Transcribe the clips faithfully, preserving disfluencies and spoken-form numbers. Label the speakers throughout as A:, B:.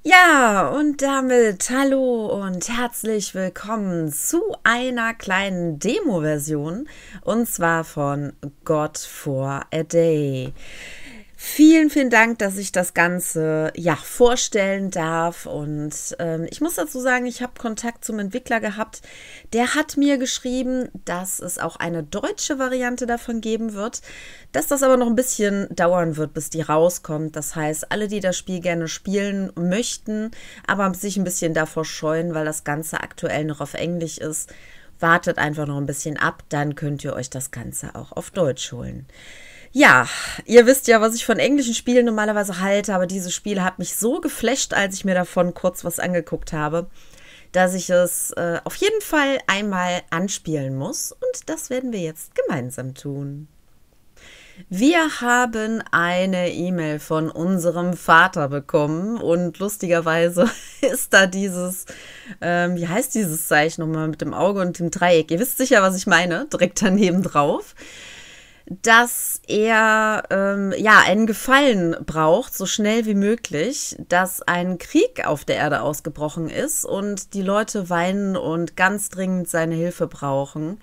A: Ja, und damit hallo und herzlich willkommen zu einer kleinen Demo-Version und zwar von God for a Day. Vielen, vielen Dank, dass ich das Ganze ja vorstellen darf und ähm, ich muss dazu sagen, ich habe Kontakt zum Entwickler gehabt. Der hat mir geschrieben, dass es auch eine deutsche Variante davon geben wird, dass das aber noch ein bisschen dauern wird, bis die rauskommt. Das heißt, alle, die das Spiel gerne spielen möchten, aber sich ein bisschen davor scheuen, weil das Ganze aktuell noch auf Englisch ist, wartet einfach noch ein bisschen ab, dann könnt ihr euch das Ganze auch auf Deutsch holen. Ja, ihr wisst ja, was ich von englischen Spielen normalerweise halte, aber dieses Spiel hat mich so geflasht, als ich mir davon kurz was angeguckt habe, dass ich es äh, auf jeden Fall einmal anspielen muss. Und das werden wir jetzt gemeinsam tun. Wir haben eine E-Mail von unserem Vater bekommen und lustigerweise ist da dieses, ähm, wie heißt dieses Zeichen nochmal mit dem Auge und dem Dreieck? Ihr wisst sicher, was ich meine, direkt daneben drauf. Dass er ähm, ja einen Gefallen braucht, so schnell wie möglich, dass ein Krieg auf der Erde ausgebrochen ist und die Leute weinen und ganz dringend seine Hilfe brauchen.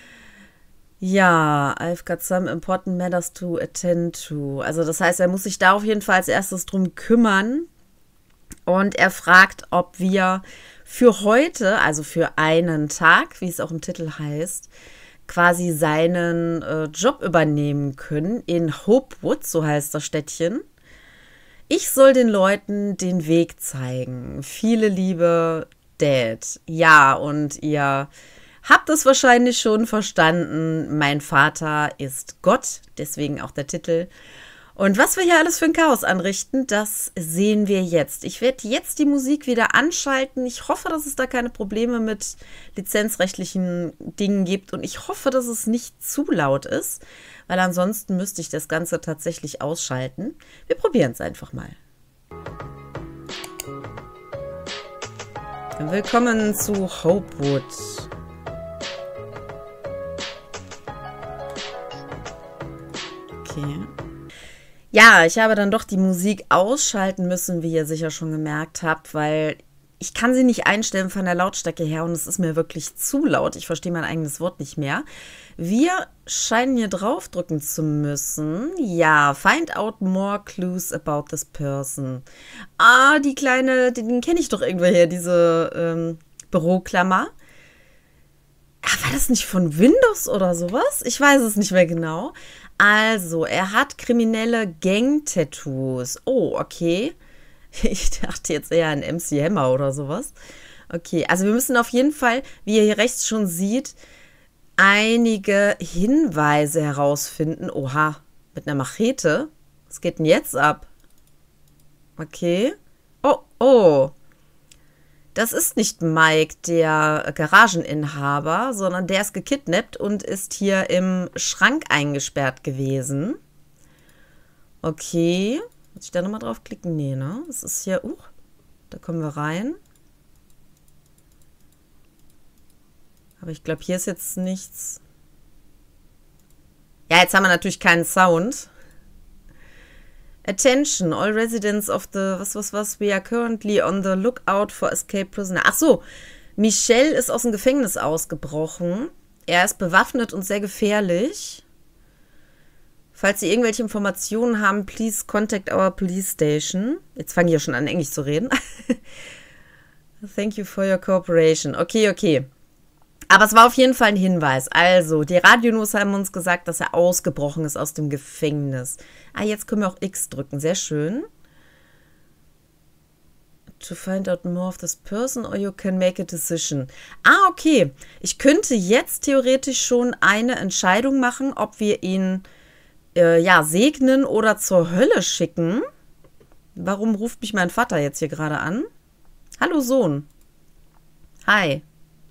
A: Ja, I've got some important matters to attend to. Also das heißt, er muss sich da auf jeden Fall als erstes drum kümmern und er fragt, ob wir für heute, also für einen Tag, wie es auch im Titel heißt, quasi seinen äh, Job übernehmen können in Hopewood, so heißt das Städtchen. Ich soll den Leuten den Weg zeigen. Viele liebe Dad. Ja, und ihr habt es wahrscheinlich schon verstanden. Mein Vater ist Gott, deswegen auch der Titel. Und was wir hier alles für ein Chaos anrichten, das sehen wir jetzt. Ich werde jetzt die Musik wieder anschalten. Ich hoffe, dass es da keine Probleme mit lizenzrechtlichen Dingen gibt. Und ich hoffe, dass es nicht zu laut ist, weil ansonsten müsste ich das Ganze tatsächlich ausschalten. Wir probieren es einfach mal. Willkommen zu Hopewood. Okay. Ja, ich habe dann doch die Musik ausschalten müssen, wie ihr sicher schon gemerkt habt, weil ich kann sie nicht einstellen von der Lautstärke her und es ist mir wirklich zu laut. Ich verstehe mein eigenes Wort nicht mehr. Wir scheinen hier draufdrücken zu müssen. Ja, find out more clues about this person. Ah, die kleine, den kenne ich doch irgendwoher, diese ähm, Büroklammer. Ah, war das nicht von Windows oder sowas? Ich weiß es nicht mehr genau. Also, er hat kriminelle Gang-Tattoos. Oh, okay. Ich dachte jetzt eher an M C Hammer oder sowas. Okay, also wir müssen auf jeden Fall, wie ihr hier rechts schon seht, einige Hinweise herausfinden. Oha, mit einer Machete? Was geht denn jetzt ab? Okay. Oh, oh. Das ist nicht Mike, der Garageninhaber, sondern der ist gekidnappt und ist hier im Schrank eingesperrt gewesen. Okay. Muss ich da nochmal draufklicken? Nee, ne? Das ist hier... Uh, da kommen wir rein. Aber ich glaube, hier ist jetzt nichts... Ja, jetzt haben wir natürlich keinen Sound. Attention, all residents of the, was, was, was, we are currently on the lookout for escaped prisoner. Ach so, Michelle ist aus dem Gefängnis ausgebrochen. Er ist bewaffnet und sehr gefährlich. Falls Sie irgendwelche Informationen haben, please contact our police station. Jetzt fange ich ja schon an, Englisch zu reden. Thank you for your cooperation. Okay, okay. Aber es war auf jeden Fall ein Hinweis. Also, die Radionews haben uns gesagt, dass er ausgebrochen ist aus dem Gefängnis. Ah, jetzt können wir auch X drücken. Sehr schön. To find out more of this person or you can make a decision. Ah, okay. Ich könnte jetzt theoretisch schon eine Entscheidung machen, ob wir ihn äh, ja, segnen oder zur Hölle schicken. Warum ruft mich mein Vater jetzt hier gerade an? Hallo, Sohn. Hi.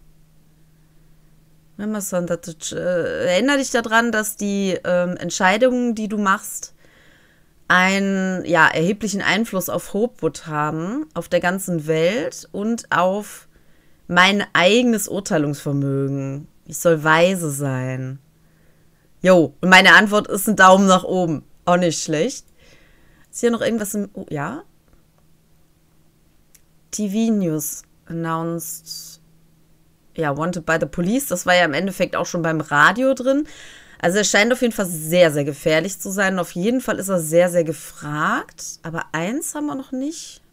A: Erinnere dich daran, dass die ähm, Entscheidungen, die du machst, einen ja, erheblichen Einfluss auf Hopewood haben, auf der ganzen Welt und auf mein eigenes Urteilungsvermögen. Ich soll weise sein. Jo, und meine Antwort ist ein Daumen nach oben. Auch nicht schlecht. Ist hier noch irgendwas im... Oh, ja? T V News announced, ja, wanted by the police. Das war ja im Endeffekt auch schon beim Radio drin. Also er scheint auf jeden Fall sehr, sehr gefährlich zu sein. Auf jeden Fall ist er sehr, sehr gefragt. Aber eins haben wir noch nicht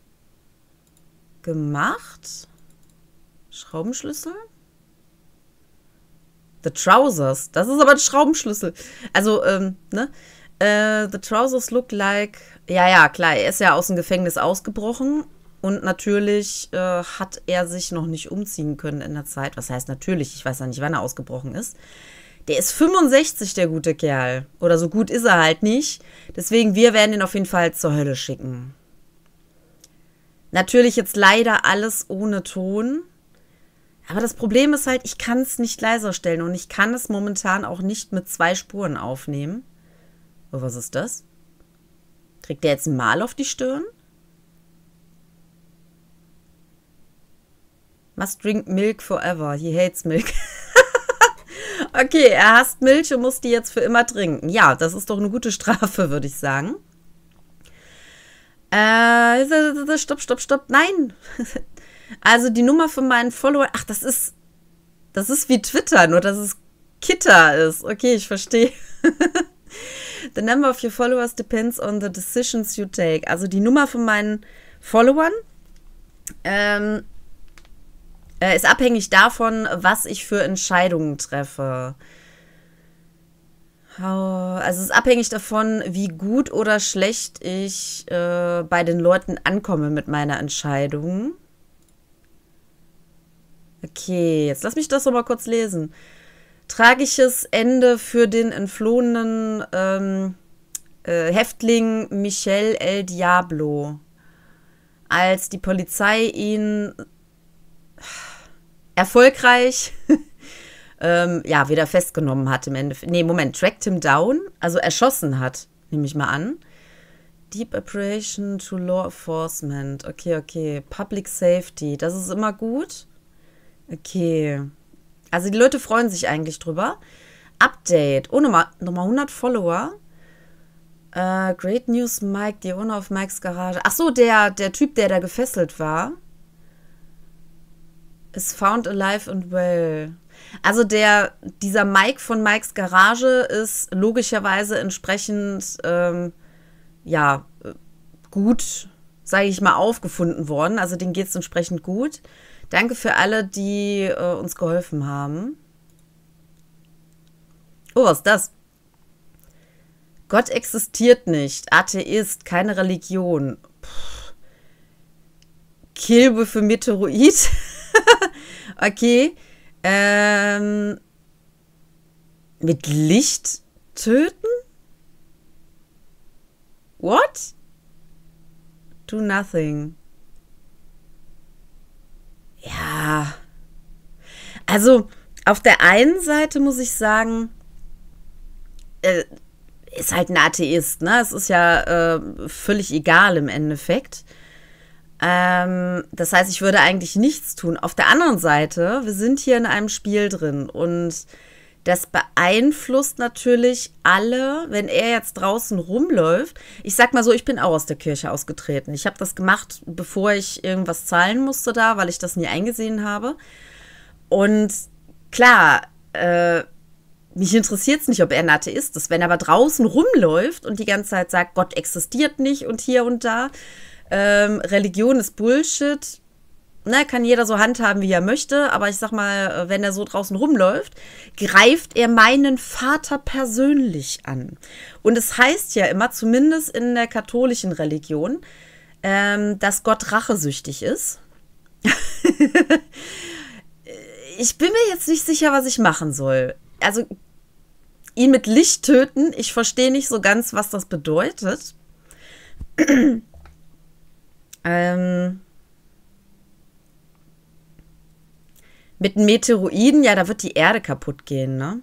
A: gemacht. Schraubenschlüssel? The Trousers. Das ist aber ein Schraubenschlüssel. Also, ähm, ne? Uh, the Trousers look like... Ja, ja, klar. Er ist ja aus dem Gefängnis ausgebrochen. Und natürlich äh, hat er sich noch nicht umziehen können in der Zeit. Was heißt natürlich? Ich weiß ja nicht, wann er ausgebrochen ist. Der ist fünfundsechzig, der gute Kerl. Oder so gut ist er halt nicht. Deswegen, wir werden ihn auf jeden Fall zur Hölle schicken. Natürlich jetzt leider alles ohne Ton. Aber das Problem ist halt, ich kann es nicht leiser stellen. Und ich kann es momentan auch nicht mit zwei Spuren aufnehmen. Oh, was ist das? Kriegt der jetzt ein Mal auf die Stirn? Must drink milk forever. He hates milk. Okay, er hasst Milch und muss die jetzt für immer trinken. Ja, das ist doch eine gute Strafe, würde ich sagen. Äh, stopp, stopp, stopp. Nein. Also die Nummer von meinen Followern. Ach, das ist, das ist wie Twitter, nur dass es Kitter ist. Okay, ich verstehe. The number of your followers depends on the decisions you take. Also die Nummer von meinen Followern ähm, äh, ist abhängig davon, was ich für Entscheidungen treffe. Also es ist abhängig davon, wie gut oder schlecht ich äh, bei den Leuten ankomme mit meiner Entscheidung. Okay, jetzt lass mich das noch mal kurz lesen. Tragisches Ende für den entflohenen ähm, äh, Häftling Michel El Diablo. Als die Polizei ihn erfolgreich ähm, ja, wieder festgenommen hat im Endeffekt. Nee, Moment, tracked him down, also erschossen hat, nehme ich mal an. Deep Operation to Law Enforcement. Okay, okay. Public Safety, das ist immer gut. Okay. Also die Leute freuen sich eigentlich drüber. Update. Oh, nochmal, nochmal hundert Follower. Uh, great News, Mike, the owner of Mikes Garage. Ach so, der, der Typ, der da gefesselt war, is found alive and well. Also der, dieser Mike von Mikes Garage ist logischerweise entsprechend, ähm, ja, gut, sage ich mal, aufgefunden worden. Also denen geht es entsprechend gut. Danke für alle, die äh, uns geholfen haben. Oh, was ist das? Gott existiert nicht. Atheist, keine Religion. Puh. Kill with a Meteoroid. Okay. Ähm, mit Licht töten? What? Do nothing. Ja. Also, auf der einen Seite muss ich sagen, äh, ist halt ein Atheist, ne? Es ist ja äh, völlig egal im Endeffekt. Ähm, das heißt, ich würde eigentlich nichts tun. Auf der anderen Seite, wir sind hier in einem Spiel drin und das beeinflusst natürlich alle, wenn er jetzt draußen rumläuft. Ich sag mal so, ich bin auch aus der Kirche ausgetreten. Ich habe das gemacht, bevor ich irgendwas zahlen musste da, weil ich das nie eingesehen habe. Und klar, äh, mich interessiert es nicht, ob er ein Atheist ist. Wenn er aber draußen rumläuft und die ganze Zeit sagt, Gott existiert nicht und hier und da, ähm, Religion ist Bullshit, ne, kann jeder so handhaben, wie er möchte, aber ich sag mal, wenn er so draußen rumläuft, greift er meinen Vater persönlich an. Und es heißt ja immer, zumindest in der katholischen Religion, ähm, dass Gott rachesüchtig ist. Ich bin mir jetzt nicht sicher, was ich machen soll. Also, ihn mit Licht töten, ich verstehe nicht so ganz, was das bedeutet. ähm... Mit Meteoroiden, ja, da wird die Erde kaputt gehen, ne?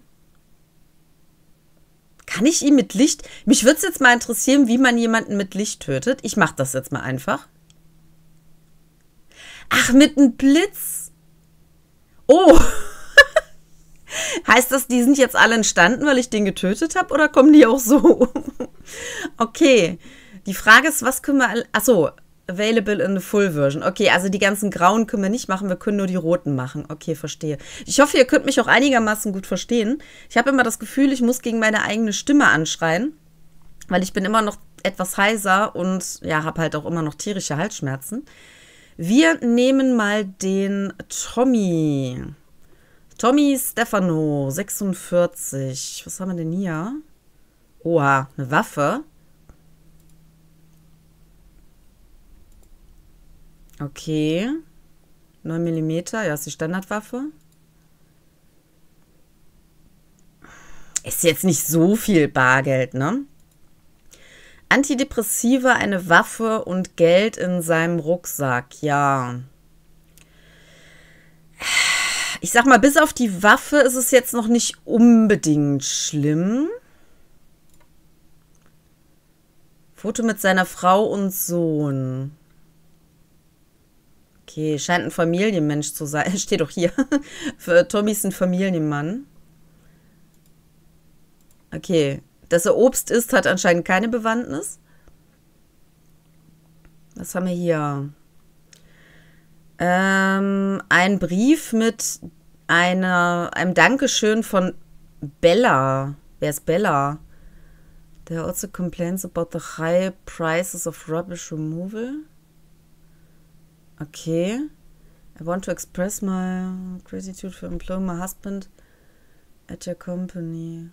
A: Kann ich ihn mit Licht... Mich würde es jetzt mal interessieren, wie man jemanden mit Licht tötet. Ich mache das jetzt mal einfach. Ach, mit einem Blitz. Oh. Heißt das, die sind jetzt alle entstanden, weil ich den getötet habe? Oder kommen die auch so? Okay. Die Frage ist, was können wir... Achso, available in the full version. Okay, also die ganzen grauen können wir nicht machen, wir können nur die roten machen. Okay, verstehe. Ich hoffe, ihr könnt mich auch einigermaßen gut verstehen. Ich habe immer das Gefühl, ich muss gegen meine eigene Stimme anschreien, weil ich bin immer noch etwas heiser und ja, habe halt auch immer noch tierische Halsschmerzen. Wir nehmen mal den Tommy. Tommy Stefano, sechsundvierzig. Was haben wir denn hier? Oha, eine Waffe. Okay. neun Millimeter, ja, ist die Standardwaffe. Ist jetzt nicht so viel Bargeld, ne? Antidepressiva, eine Waffe und Geld in seinem Rucksack, ja. Ich sag mal, bis auf die Waffe ist es jetzt noch nicht unbedingt schlimm. Foto mit seiner Frau und Sohn. Okay, scheint ein Familienmensch zu sein. Steht doch hier. Für Tommy ist ein Familienmann. Okay. Dass er Obst isst, hat anscheinend keine Bewandtnis. Was haben wir hier? Ähm, ein Brief mit einer, einem Dankeschön von Bella. Wer ist Bella? There are also complaints about the high prices of rubbish removal. Okay. I want to express my gratitude for employing my husband at your company.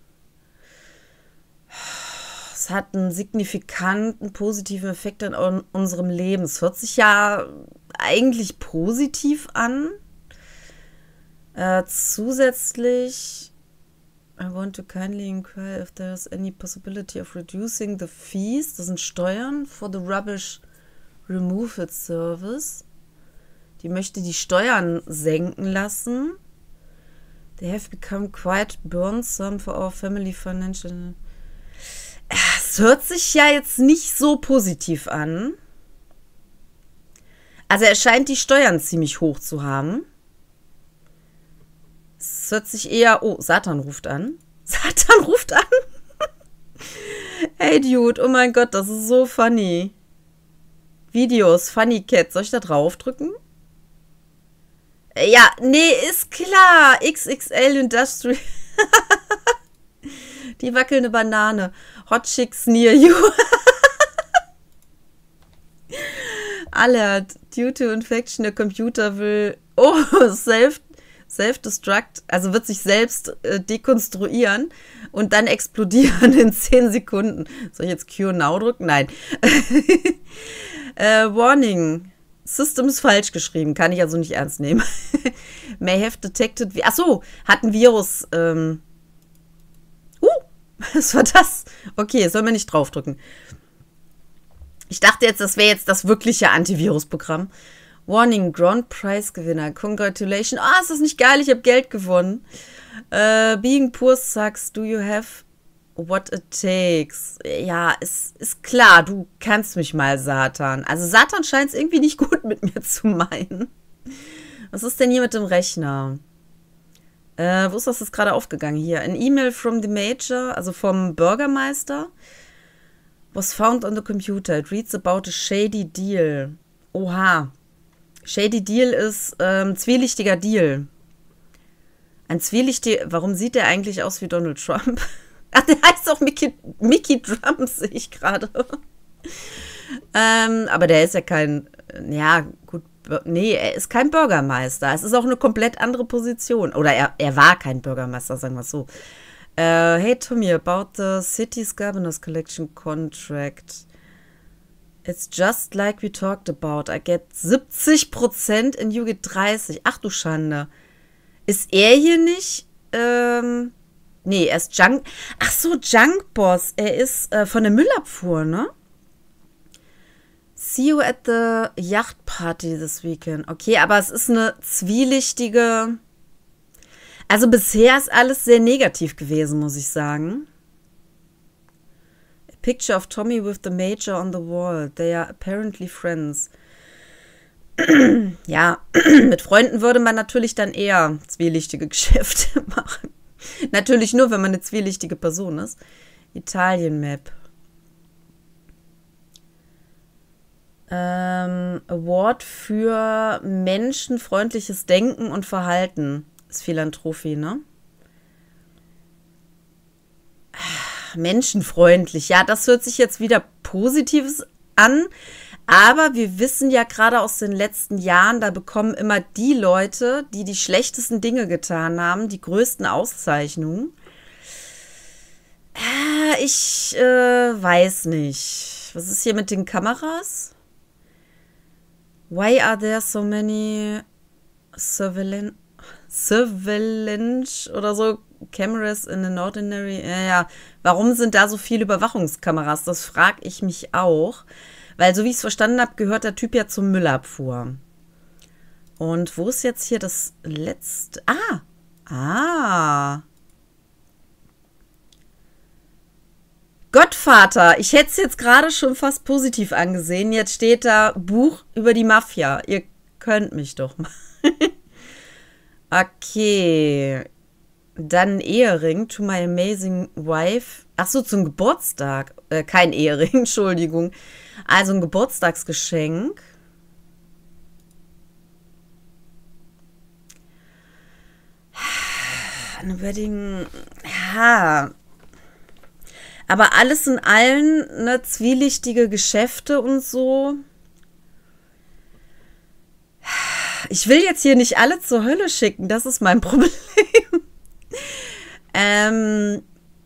A: Es hat einen signifikanten positiven Effekt an unserem Leben. Es hört sich ja eigentlich positiv an. Äh, zusätzlich, I want to kindly inquire if there's any possibility of reducing the fees. Das sind Steuern for the rubbish removal service. Die möchte die Steuern senken lassen. They have become quite burdensome for our family financial. Es hört sich ja jetzt nicht so positiv an. Also er scheint die Steuern ziemlich hoch zu haben. Es hört sich eher... Oh, Satan ruft an. Satan ruft an? Hey Dude, oh mein Gott, das ist so funny. Videos, Funny Cat. Soll ich da draufdrücken? Ja, nee, ist klar. X X L Industry. Die wackelnde Banane. Hot Chicks near you. Alert. Due to infection, der Computer will... Oh, self, self-destruct. Also wird sich selbst äh, dekonstruieren und dann explodieren in zehn Sekunden. Soll ich jetzt Cure Now drücken? Nein. äh, Warning. System ist falsch geschrieben. Kann ich also nicht ernst nehmen. May have detected... Achso, hat ein Virus... Ähm, Was war das? Okay, sollen wir nicht draufdrücken. Ich dachte jetzt, das wäre jetzt das wirkliche Antivirus-Programm. Warning, Grand Prize-Gewinner. Congratulations. Ah, ist das nicht geil? Ich habe Geld gewonnen. Uh, being poor sucks. Do you have what it takes? Ja, ist, ist klar. Du kannst mich mal, Satan. Also Satan scheint es irgendwie nicht gut mit mir zu meinen. Was ist denn hier mit dem Rechner? Äh, wo ist das jetzt gerade aufgegangen? Hier. An email from the Major, also vom Bürgermeister, was found on the computer. It reads about a shady deal. Oha. Shady Deal ist ähm, zwielichtiger Deal. Ein zwielichtiger... Warum sieht der eigentlich aus wie Donald Trump? Ach, der heißt auch Mickey, Mickey Trump, sehe ich gerade. ähm, aber der ist ja kein... Ja, gut. Nee, er ist kein Bürgermeister. Es ist auch eine komplett andere Position. Oder er, er war kein Bürgermeister, sagen wir es so. Uh, hey, Tommy, about the city's Governor's Collection Contract. It's just like we talked about. I get siebzig Prozent and you get dreißig. Ach du Schande. Ist er hier nicht? Ähm, nee, er ist Junk... Ach so, Junkboss. Er ist äh, von der Müllabfuhr, ne? See you at the Yacht Party this weekend. Okay, aber es ist eine zwielichtige... Also bisher ist alles sehr negativ gewesen, muss ich sagen. A picture of Tommy with the Major on the wall. They are apparently friends. Ja, mit Freunden würde man natürlich dann eher zwielichtige Geschäfte machen. Natürlich nur, wenn man eine zwielichtige Person ist. Italien-Map. Ähm, Award für menschenfreundliches Denken und Verhalten. Ist Philanthropie, ne? Menschenfreundlich. Ja, das hört sich jetzt wieder Positives an. Aber wir wissen ja gerade aus den letzten Jahren, da bekommen immer die Leute, die die schlechtesten Dinge getan haben, die größten Auszeichnungen. Äh, ich äh, weiß nicht. Was ist hier mit den Kameras? Why are there so many surveillance, surveillance oder so cameras in an ordinary? Ja, ja. Warum sind da so viele Überwachungskameras? Das frage ich mich auch. Weil, so wie ich es verstanden habe, gehört der Typ ja zur Müllabfuhr. Und wo ist jetzt hier das letzte? Ah! Ah! Gottvater, ich hätte es jetzt gerade schon fast positiv angesehen. Jetzt steht da Buch über die Mafia. Ihr könnt mich doch mal. Okay. Dann ein Ehering to my amazing wife. Ach so, zum Geburtstag. Äh, kein Ehering, Entschuldigung. Also ein Geburtstagsgeschenk. Ein Wedding. Ja. Aber alles in allem, ne, zwielichtige Geschäfte und so. Ich will jetzt hier nicht alle zur Hölle schicken, das ist mein Problem. ähm,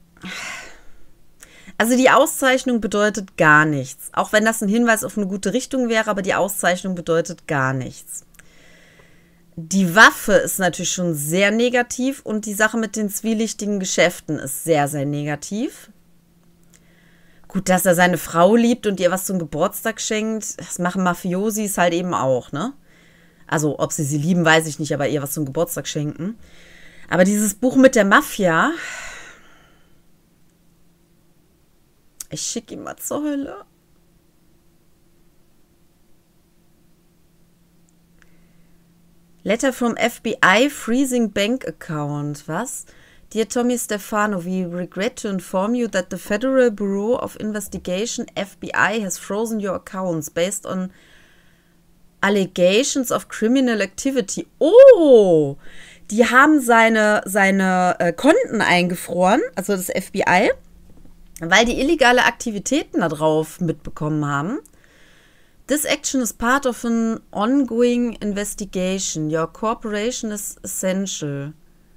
A: also die Auszeichnung bedeutet gar nichts. Auch wenn das ein Hinweis auf eine gute Richtung wäre, aber die Auszeichnung bedeutet gar nichts. Die Waffe ist natürlich schon sehr negativ und die Sache mit den zwielichtigen Geschäften ist sehr, sehr negativ. Gut, dass er seine Frau liebt und ihr was zum Geburtstag schenkt, das machen Mafiosis halt eben auch, ne? Also, ob sie sie lieben, weiß ich nicht, aber ihr was zum Geburtstag schenken. Aber dieses Buch mit der Mafia, ich schicke ihn mal zur Hölle. Letter from F B I freezing bank account. Was? Dear Tommy Stefano, we regret to inform you that the Federal Bureau of Investigation, F B I, has frozen your accounts based on allegations of criminal activity. Oh, die haben seine, seine äh, Konten eingefroren, also das F B I, weil die illegale Aktivitäten da drauf mitbekommen haben. This action is part of an ongoing investigation. Your cooperation is essential.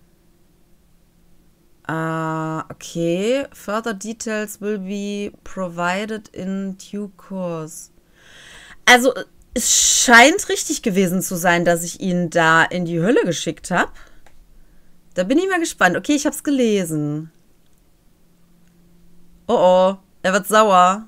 A: Uh, okay. Further details will be provided in due course. Also, es scheint richtig gewesen zu sein, dass ich ihn da in die Hölle geschickt habe. Da bin ich mal gespannt. Okay, ich habe es gelesen. Oh oh, er wird sauer.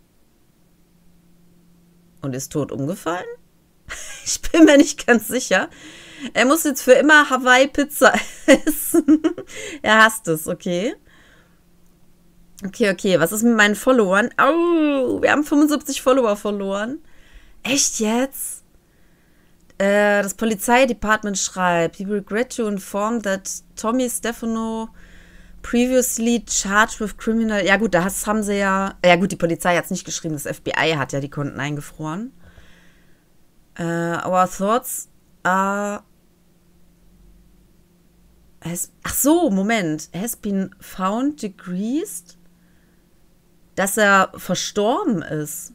A: Und ist tot umgefallen? Ich bin mir nicht ganz sicher. Er muss jetzt für immer Hawaii-Pizza essen. Er hasst es, okay. Okay, okay. Was ist mit meinen Followern? Oh, wir haben fünfundsiebzig Follower verloren. Echt jetzt? Äh, das Polizeidepartement schreibt, we regret to inform that Tommy Stefano previously charged with criminal... Ja gut, das haben sie ja... Ja gut, die Polizei hat es nicht geschrieben, das F B I hat ja die Konten eingefroren. Uh, our thoughts are... Has, ach so, Moment. Has been found deceased, dass er verstorben ist.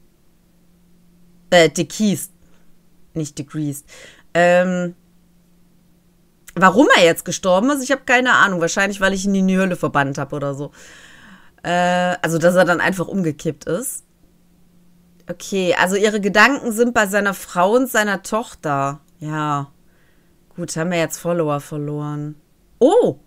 A: Äh, deceased. Nicht deceased. Ähm, warum er jetzt gestorben ist, ich habe keine Ahnung. Wahrscheinlich, weil ich ihn in die Hölle verbannt habe oder so. Äh, also, dass er dann einfach umgekippt ist. Okay, also ihre Gedanken sind bei seiner Frau und seiner Tochter. Ja. Gut, haben wir jetzt Follower verloren. Oh!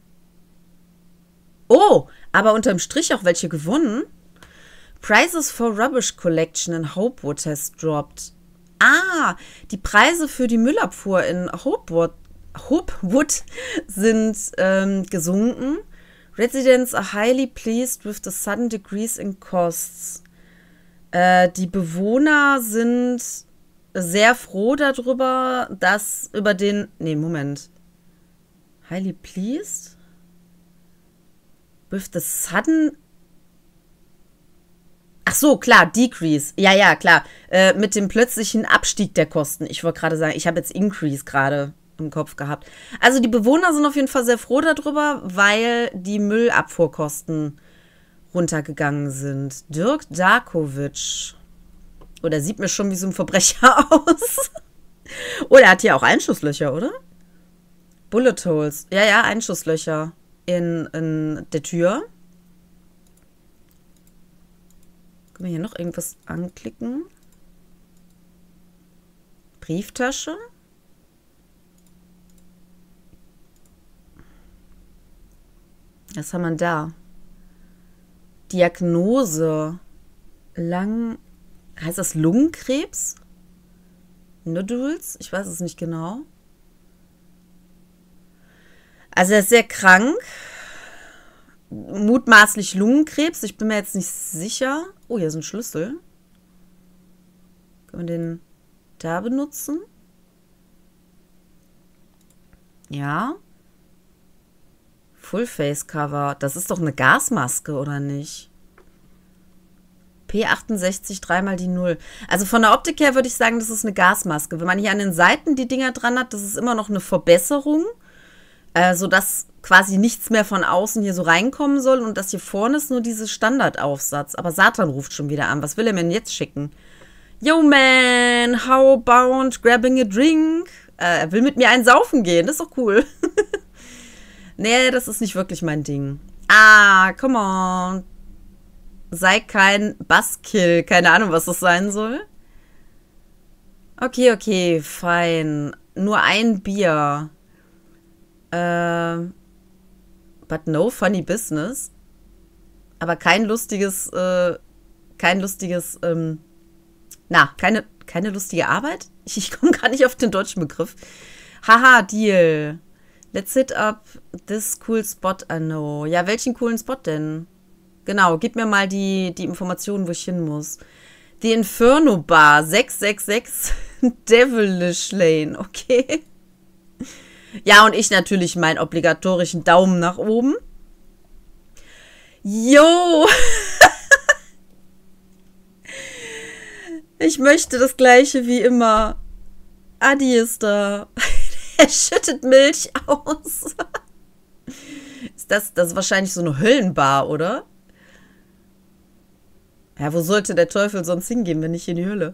A: Oh! Aber unterm Strich auch welche gewonnen. Prices for Rubbish Collection in Hopewood has dropped. Ah, die Preise für die Müllabfuhr in Hopewood, Hopewood sind ähm, gesunken. Residents are highly pleased with the sudden decrease in costs. Äh, die Bewohner sind sehr froh darüber, dass über den... Nee, Moment. Highly pleased? With the sudden... Ach so, klar, Decrease. Ja, ja, klar. Äh, mit dem plötzlichen Abstieg der Kosten. Ich wollte gerade sagen, ich habe jetzt Increase gerade im Kopf gehabt. Also die Bewohner sind auf jeden Fall sehr froh darüber, weil die Müllabfuhrkosten runtergegangen sind. Dirk Darkovic. Oh, der sieht mir schon wie so ein Verbrecher aus. Oh, der hat hier auch Einschusslöcher, oder? Bullet Holes. Ja, ja, Einschusslöcher in, in der Tür. Können wir hier noch irgendwas anklicken? Brieftasche. Was haben wir da? Diagnose. Lang. Heißt das Lungenkrebs? Nodules? Ich weiß es nicht genau. Also er ist sehr krank. Mutmaßlich Lungenkrebs. Ich bin mir jetzt nicht sicher. Oh, hier ist ein Schlüssel. Können wir den da benutzen? Ja. Full-Face-Cover. Das ist doch eine Gasmaske, oder nicht? P achtundsechzig, dreimal die Null. Also von der Optik her würde ich sagen, das ist eine Gasmaske. Wenn man hier an den Seiten die Dinger dran hat, das ist immer noch eine Verbesserung, äh, sodass quasi nichts mehr von außen hier so reinkommen soll und das hier vorne ist nur dieses Standardaufsatz. Aber Satan ruft schon wieder an. Was will er mir denn jetzt schicken? Yo, man, how about grabbing a drink? Äh, er will mit mir einen saufen gehen. Das ist doch cool. Nee, das ist nicht wirklich mein Ding. Ah, come on. Sei kein Buzzkill. Keine Ahnung, was das sein soll. Okay, okay, fein. Nur ein Bier. Äh, but no funny business. Aber kein lustiges, äh, kein lustiges, ähm, na, keine, keine lustige Arbeit? Ich, ich komme gar nicht auf den deutschen Begriff. Haha, Deal. Let's hit up this cool spot I know. Ja, welchen coolen Spot denn? Genau, gib mir mal die, die Informationen, wo ich hin muss. Die Inferno Bar, sechs sechs sechs Devilish Lane, okay. Ja, und ich natürlich meinen obligatorischen Daumen nach oben. Jo! Ich möchte das Gleiche wie immer. Adi ist da. Er schüttet Milch aus. Ist das, das ist wahrscheinlich so eine Höllenbar, oder? Ja, wo sollte der Teufel sonst hingehen, wenn nicht in die Hölle?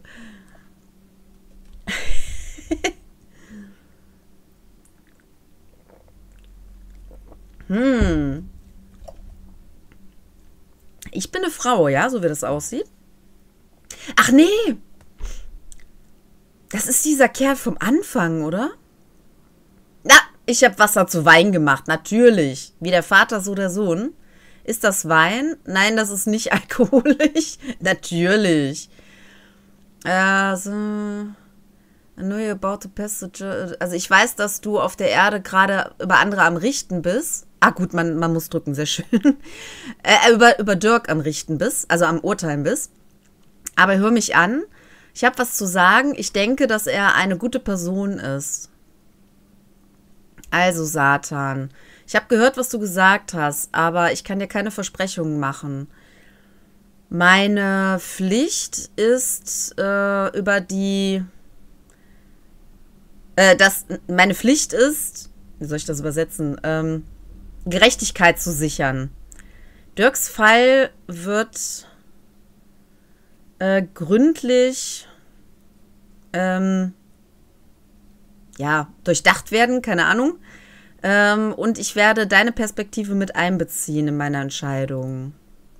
A: Hm. Ich bin eine Frau, ja, so wie das aussieht. Ach nee. Das ist dieser Kerl vom Anfang, oder? Na, ich habe Wasser zu Wein gemacht, natürlich. Wie der Vater, so der Sohn. Ist das Wein? Nein, das ist nicht alkoholisch. Natürlich. Also, I know you're about to pass the... Also ich weiß, dass du auf der Erde gerade über andere am Richten bist. Ah gut, man, man muss drücken, sehr schön. äh, über, über Dirk am Richten bist, also am Urteilen bist. Aber hör mich an. Ich habe was zu sagen. Ich denke, dass er eine gute Person ist. Also, Satan. Ich habe gehört, was du gesagt hast, aber ich kann dir keine Versprechungen machen. Meine Pflicht ist äh, über die... Äh, das, meine Pflicht ist, wie soll ich das übersetzen, ähm, Gerechtigkeit zu sichern. Dirks Fall wird äh, gründlich ähm, ja, durchdacht werden, keine Ahnung. Ähm, und ich werde deine Perspektive mit einbeziehen in meine Entscheidung.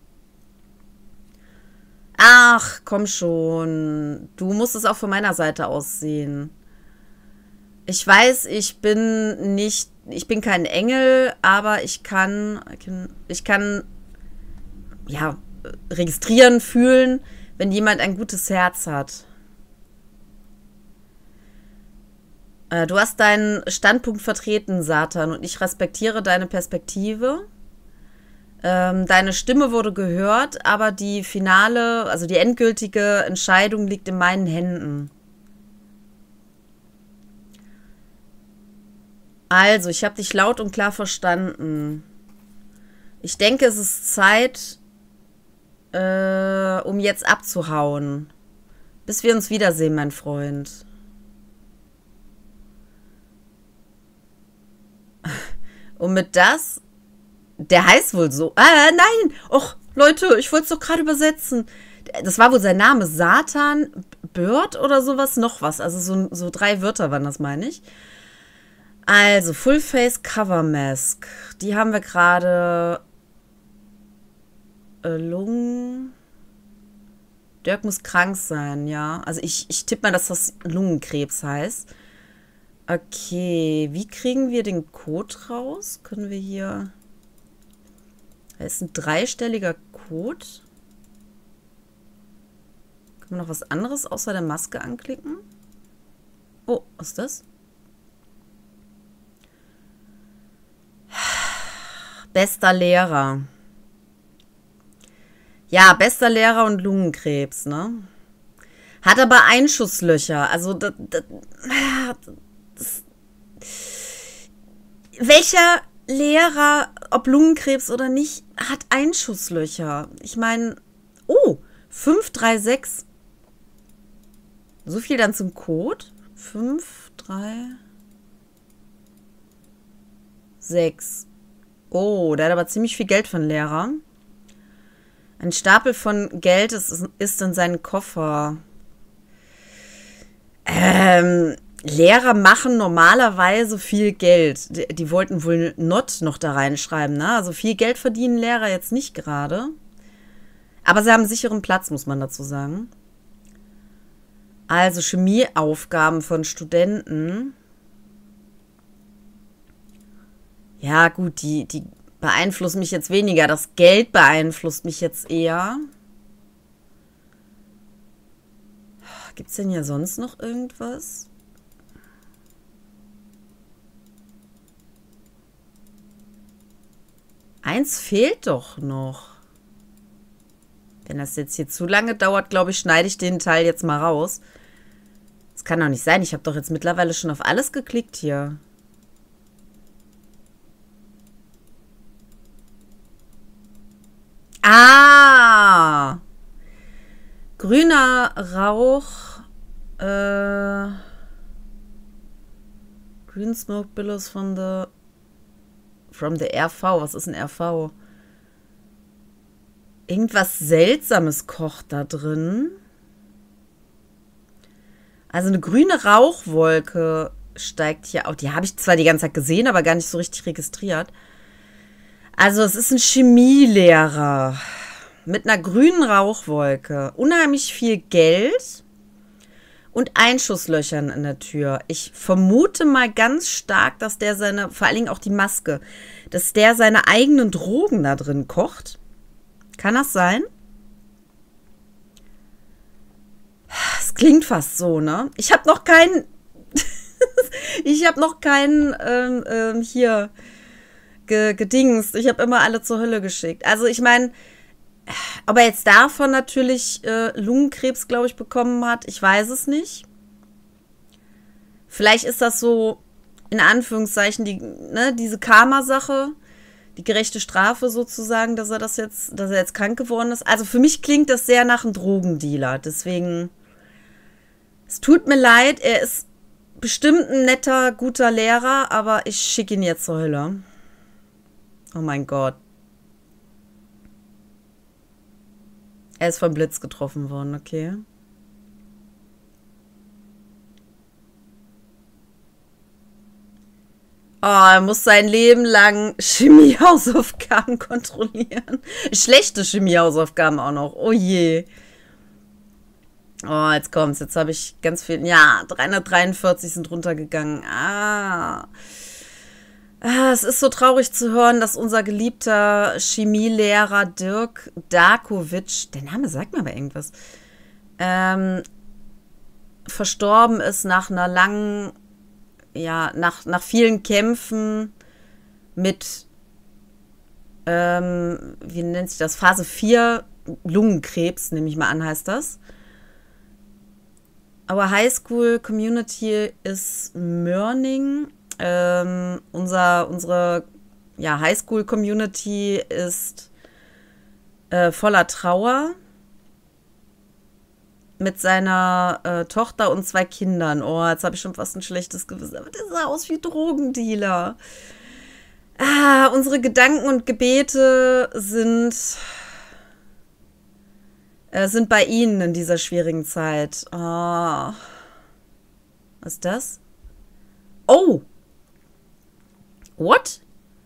A: Ach, komm schon. Du musst es auch von meiner Seite aus sehen. Ich weiß, ich bin nicht, ich bin kein Engel, aber ich kann, ich kann, ja, registrieren, fühlen, wenn jemand ein gutes Herz hat. Du hast deinen Standpunkt vertreten, Satan, und ich respektiere deine Perspektive. Ähm, deine Stimme wurde gehört, aber die finale, also die endgültige Entscheidung liegt in meinen Händen. Also, ich habe dich laut und klar verstanden. Ich denke, es ist Zeit, Äh, um jetzt abzuhauen. Bis wir uns wiedersehen, mein Freund. Und mit das, der heißt wohl so. Ah, nein! Och, Leute, ich wollte es doch gerade übersetzen. Das war wohl sein Name. Satan, Bird oder sowas, noch was. Also so, so drei Wörter waren das, meine ich. Also, Full Face Cover Mask. Die haben wir gerade. Äh, Lungen. Dirk muss krank sein, ja. Also ich, ich tippe mal, dass das Lungenkrebs heißt. Okay, wie kriegen wir den Code raus? Können wir hier... Da ist ein dreistelliger Code. Können wir noch was anderes außer der Maske anklicken? Oh, was ist das? Bester Lehrer. Ja, bester Lehrer und Lungenkrebs, ne? Hat aber Einschusslöcher. Also, das, das, das, welcher Lehrer, ob Lungenkrebs oder nicht, hat Einschusslöcher? Ich meine, oh, fünf drei sechs. So viel dann zum Code. fünf drei sechs. Oh, der hat aber ziemlich viel Geld von Lehrer. Ein Stapel von Geld ist, ist in seinem Koffer. Ähm, Lehrer machen normalerweise viel Geld. Die, die wollten wohl Not noch da reinschreiben, ne? Also viel Geld verdienen Lehrer jetzt nicht gerade. Aber sie haben einen sicheren Platz, muss man dazu sagen. Also Chemieaufgaben von Studenten. Ja, gut, die, die beeinflussen mich jetzt weniger. Das Geld beeinflusst mich jetzt eher. Gibt es denn hier sonst noch irgendwas? Eins fehlt doch noch. Wenn das jetzt hier zu lange dauert, glaube ich, schneide ich den Teil jetzt mal raus. Das kann doch nicht sein. Ich habe doch jetzt mittlerweile schon auf alles geklickt hier. Ah! Grüner Rauch. Äh, Green Smoke Billows from the from the R V. Was ist ein R V? Irgendwas Seltsames kocht da drin. Also eine grüne Rauchwolke steigt hier auf. Die habe ich zwar die ganze Zeit gesehen, aber gar nicht so richtig registriert. Also es ist ein Chemielehrer mit einer grünen Rauchwolke. Unheimlich viel Geld und Einschusslöchern in der Tür. Ich vermute mal ganz stark, dass der seine, vor allen Dingen auch die Maske, dass der seine eigenen Drogen da drin kocht. Kann das sein? Es klingt fast so, ne? Ich habe noch keinen, ich habe noch keinen ähm, ähm, hier ge gedingst. Ich habe immer alle zur Hölle geschickt. Also ich meine, ob er jetzt davon natürlich äh, Lungenkrebs, glaube ich, bekommen hat, ich weiß es nicht. Vielleicht ist das so, in Anführungszeichen, die, ne, diese Karma-Sache, die gerechte Strafe sozusagen, dass er das jetzt, dass er jetzt krank geworden ist. Also für mich klingt das sehr nach einem Drogendealer. Deswegen, es tut mir leid, er ist bestimmt ein netter, guter Lehrer, aber ich schicke ihn jetzt zur Hölle. Oh mein Gott. Er ist vom Blitz getroffen worden, okay. Oh, er muss sein Leben lang Chemiehausaufgaben kontrollieren. Schlechte Chemiehausaufgaben auch noch. Oh je. Oh, jetzt kommt's. Jetzt habe ich ganz viel. Ja, dreihundertdreiundvierzig sind runtergegangen. Ah. Ah, es ist so traurig zu hören, dass unser geliebter Chemielehrer Dirk Darkovic, der Name sagt mir aber irgendwas, ähm, verstorben ist nach einer langen, ja, nach, nach vielen Kämpfen mit, ähm, wie nennt sich das, Phase vier Lungenkrebs, nehme ich mal an, heißt das. Our High School Community is mourning. Ähm, unser, unsere ja, Highschool-Community ist äh, voller Trauer mit seiner äh, Tochter und zwei Kindern. Oh, jetzt habe ich schon fast ein schlechtes Gewissen. Aber der sah aus wie Drogendealer. Ah, unsere Gedanken und Gebete sind, äh, sind bei Ihnen in dieser schwierigen Zeit. Oh, was ist das? Oh, what?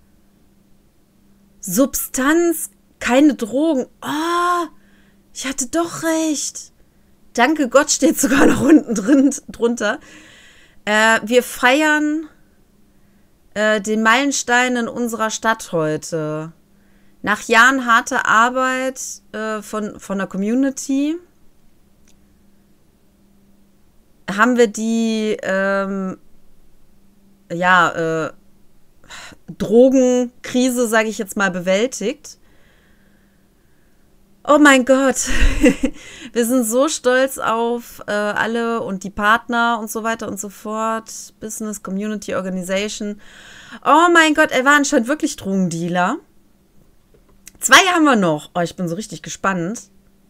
A: Substanz, keine Drogen. Oh, ich hatte doch recht. Danke Gott steht sogar noch unten drin, drunter. Äh, wir feiern äh, den Meilenstein in unserer Stadt heute. Nach Jahren harter Arbeit äh, von, von der Community haben wir die ähm, ja, äh, Drogenkrise, sage ich jetzt mal, bewältigt. Oh mein Gott, wir sind so stolz auf äh, alle und die Partner und so weiter und so fort. Business, Community, Organization. Oh mein Gott, er war anscheinend wirklich Drogendealer. Zwei haben wir noch. Oh, ich bin so richtig gespannt.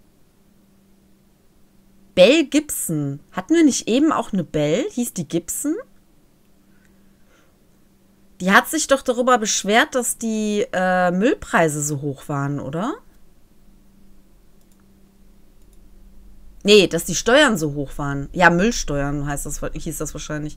A: Belle Gibson. Hatten wir nicht eben auch eine Belle? Hieß die Gibson? Die hat sich doch darüber beschwert, dass die äh, Müllpreise so hoch waren, oder? Nee, dass die Steuern so hoch waren. Ja, Müllsteuern heißt das, hieß das wahrscheinlich.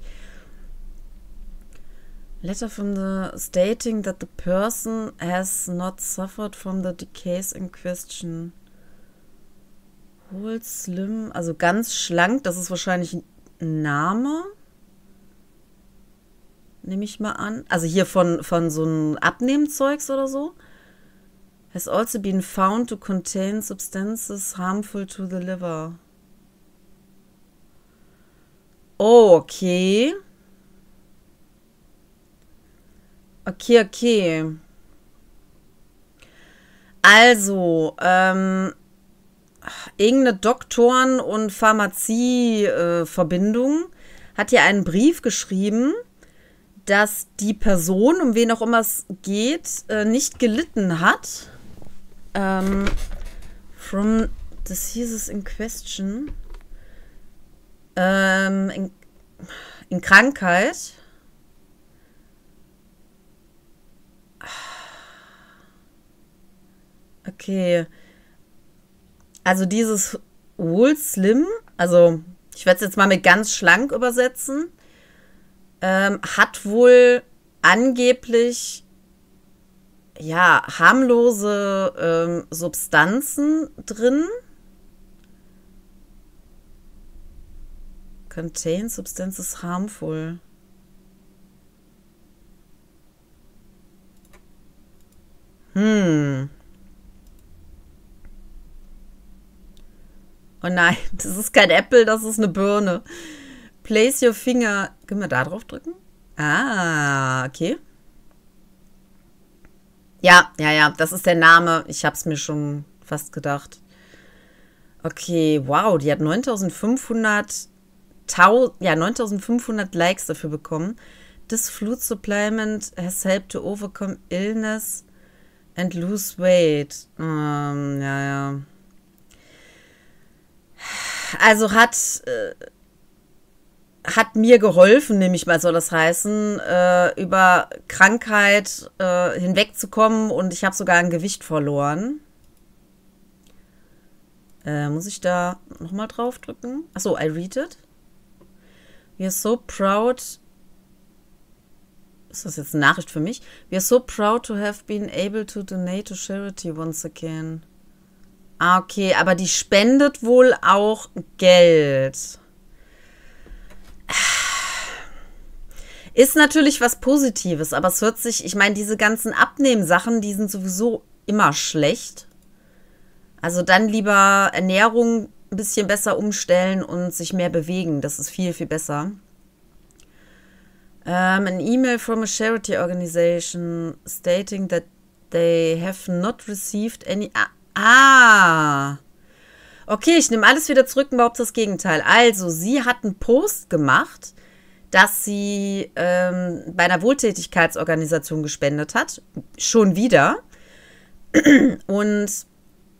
A: Letter from the stating that the person has not suffered from the decays in question. Whole slim, also ganz schlank, das ist wahrscheinlich ein Name. Nehme ich mal an. Also hier von, von so einem Abnehmzeugs oder so. Has also been found to contain substances harmful to the liver. Oh, okay. Okay, okay. Also, ähm, irgendeine Doktoren- und Pharmazie-Verbindung hat hier einen Brief geschrieben, dass die Person, um wen auch immer es geht, äh, nicht gelitten hat. Ähm, from diseases in question. Ähm, in, in Krankheit. Okay. Also dieses Wohl Slim, also ich werde es jetzt mal mit ganz schlank übersetzen, ähm, hat wohl angeblich ja harmlose ähm, Substanzen drin. Contain substances harmful. Hm. Oh nein, das ist kein Apple, das ist eine Birne. Place your finger. Können wir da drauf drücken? Ah, okay. Ja, ja, ja, das ist der Name. Ich habe es mir schon fast gedacht. Okay, wow, die hat neuntausendfünfhundert, ja, neuntausendfünfhundert Likes dafür bekommen. This fluid supplement has helped to overcome illness and lose weight. Ähm, ja, ja. Also hat, äh, hat mir geholfen, nehme ich mal, soll das heißen, äh, über Krankheit äh, hinwegzukommen und ich habe sogar ein Gewicht verloren. Äh, muss ich da nochmal drauf drücken? Achso, I read it. We are so proud. Ist das jetzt eine Nachricht für mich? We are so proud to have been able to donate to charity once again. Ah, okay, aber die spendet wohl auch Geld. Ist natürlich was Positives, aber es hört sich, ich meine, diese ganzen Abnehmsachen, die sind sowieso immer schlecht. Also dann lieber Ernährung ein bisschen besser umstellen und sich mehr bewegen. Das ist viel, viel besser. Um, an email from a charity organization stating that they have not received any... Ah, okay, ich nehme alles wieder zurück und behaupte das Gegenteil. Also, sie hat einen Post gemacht, dass sie ähm, bei einer Wohltätigkeitsorganisation gespendet hat. Schon wieder. Und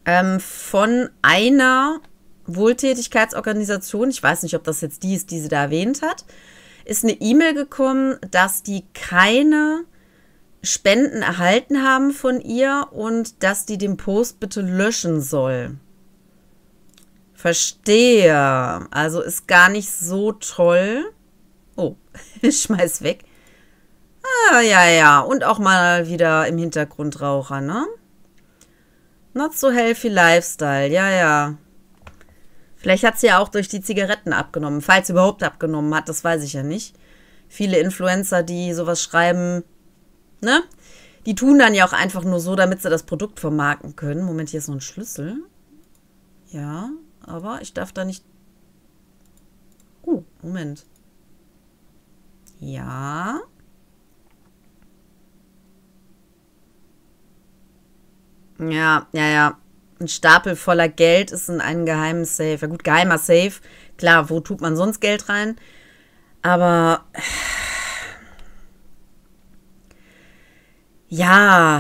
A: ähm, von einer Wohltätigkeitsorganisation, ich weiß nicht, ob das jetzt die ist, die sie da erwähnt hat, ist eine E-Mail gekommen, dass die keine Spenden erhalten haben von ihr und dass die den Post bitte löschen soll. Verstehe. Also ist gar nicht so toll. Oh, ich schmeiß weg. Ah, ja, ja. Und auch mal wieder im Hintergrund Raucher, ne? Not so healthy lifestyle. Ja, ja. Vielleicht hat sie ja auch durch die Zigaretten abgenommen. Falls sie überhaupt abgenommen hat, das weiß ich ja nicht. Viele Influencer, die sowas schreiben, ne? Die tun dann ja auch einfach nur so, damit sie das Produkt vermarkten können. Moment, hier ist noch ein Schlüssel. Ja, aber ich darf da nicht... Oh, Moment. Ja. Ja, ja, ja. Ein Stapel voller Geld ist in einem geheimen Safe. Ja gut, geheimer Safe. Klar, wo tut man sonst Geld rein? Aber... Ja.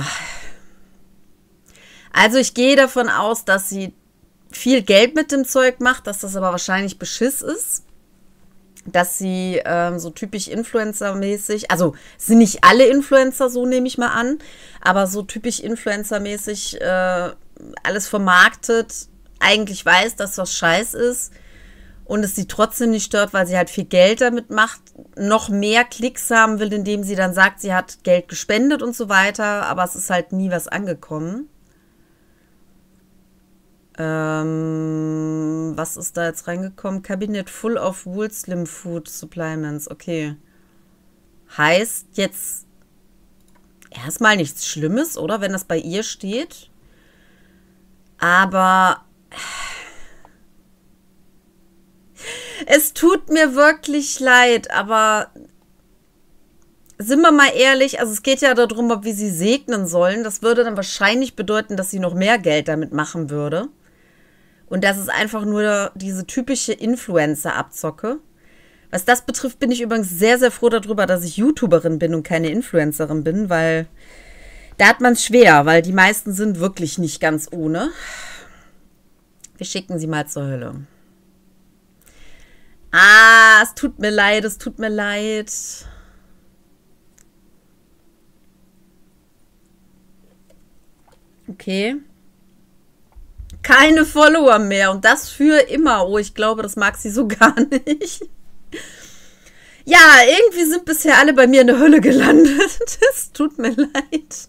A: Also ich gehe davon aus, dass sie viel Geld mit dem Zeug macht, dass das aber wahrscheinlich Beschiss ist. Dass sie ähm, so typisch Influencer-mäßig, also sind nicht alle Influencer, so nehme ich mal an, aber so typisch Influencer-mäßig äh, alles vermarktet, eigentlich weiß, dass das Scheiß ist und es sie trotzdem nicht stört, weil sie halt viel Geld damit macht, noch mehr Klicks haben will, indem sie dann sagt, sie hat Geld gespendet und so weiter, aber es ist halt nie was angekommen. Ähm, was ist da jetzt reingekommen? Cabinet full of Wool Slim Food Supplements. Okay. Heißt jetzt erstmal nichts Schlimmes, oder? Wenn das bei ihr steht. Aber es tut mir wirklich leid, aber sind wir mal ehrlich, also es geht ja darum, ob wir sie segnen sollen. Das würde dann wahrscheinlich bedeuten, dass sie noch mehr Geld damit machen würde. Und das ist einfach nur diese typische Influencer-Abzocke. Was das betrifft, bin ich übrigens sehr, sehr froh darüber, dass ich YouTuberin bin und keine Influencerin bin, weil da hat man es schwer, weil die meisten sind wirklich nicht ganz ohne. Wir schicken sie mal zur Hölle. Ah, es tut mir leid, es tut mir leid. Okay. Keine Follower mehr und das für immer. Oh, ich glaube, das mag sie so gar nicht. Ja, irgendwie sind bisher alle bei mir in der Hölle gelandet. Es tut mir leid.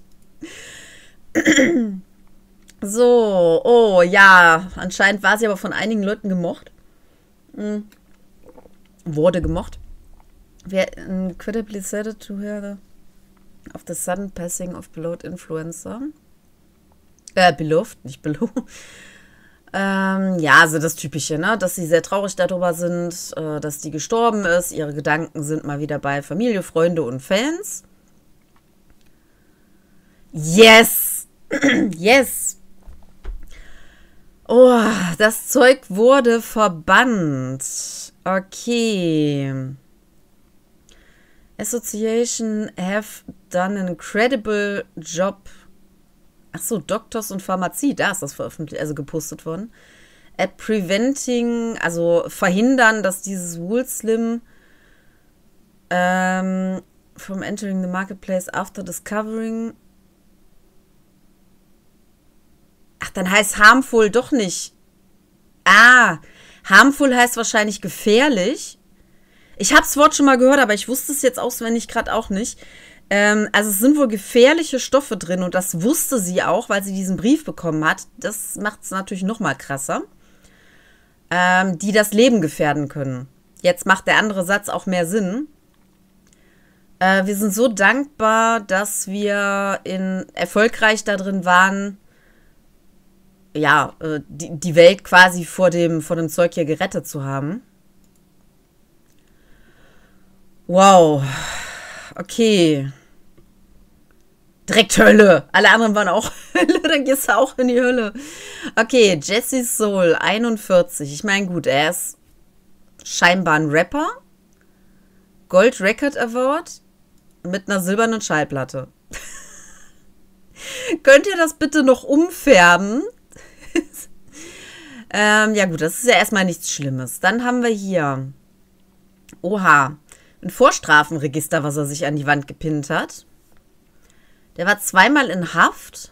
A: So, oh ja, anscheinend war sie aber von einigen Leuten gemocht. Hm. Wurde gemocht. We're incredibly sad to hear the, of the sudden passing of beloved influencer. Äh, beloved, nicht below. Ähm, ja, also das Typische, ne? Dass sie sehr traurig darüber sind, äh, dass die gestorben ist. Ihre Gedanken sind mal wieder bei Familie, Freunde und Fans. Yes! Yes! Oh, das Zeug wurde verbannt. Okay. Association have done an incredible job. Achso, Doctors und Pharmazie, da ist das veröffentlicht, also gepostet worden. At preventing, also verhindern, dass dieses Wool Slim ähm, from entering the marketplace after discovering. Ach, dann heißt harmful doch nicht. Ah, harmful heißt wahrscheinlich gefährlich. Ich habe das Wort schon mal gehört, aber ich wusste es jetzt auswendig gerade auch nicht. Ähm, also es sind wohl gefährliche Stoffe drin und das wusste sie auch, weil sie diesen Brief bekommen hat. Das macht es natürlich noch mal krasser. Ähm, die das Leben gefährden können. Jetzt macht der andere Satz auch mehr Sinn. Äh, wir sind so dankbar, dass wir in, erfolgreich darin waren, ja, äh, die, die Welt quasi vor dem, vor dem Zeug hier gerettet zu haben. Wow. Okay. Direkt Hölle. Alle anderen waren auch Hölle, dann gehst du auch in die Hölle. Okay, Jesse Soul, einundvierzig. Ich meine, gut, er ist scheinbar ein Rapper. Gold Record Award mit einer silbernen Schallplatte. Könnt ihr das bitte noch umfärben? Ähm, ja gut, das ist ja erstmal nichts Schlimmes. Dann haben wir hier, oha, ein Vorstrafenregister, was er sich an die Wand gepinnt hat. Der war zweimal in Haft.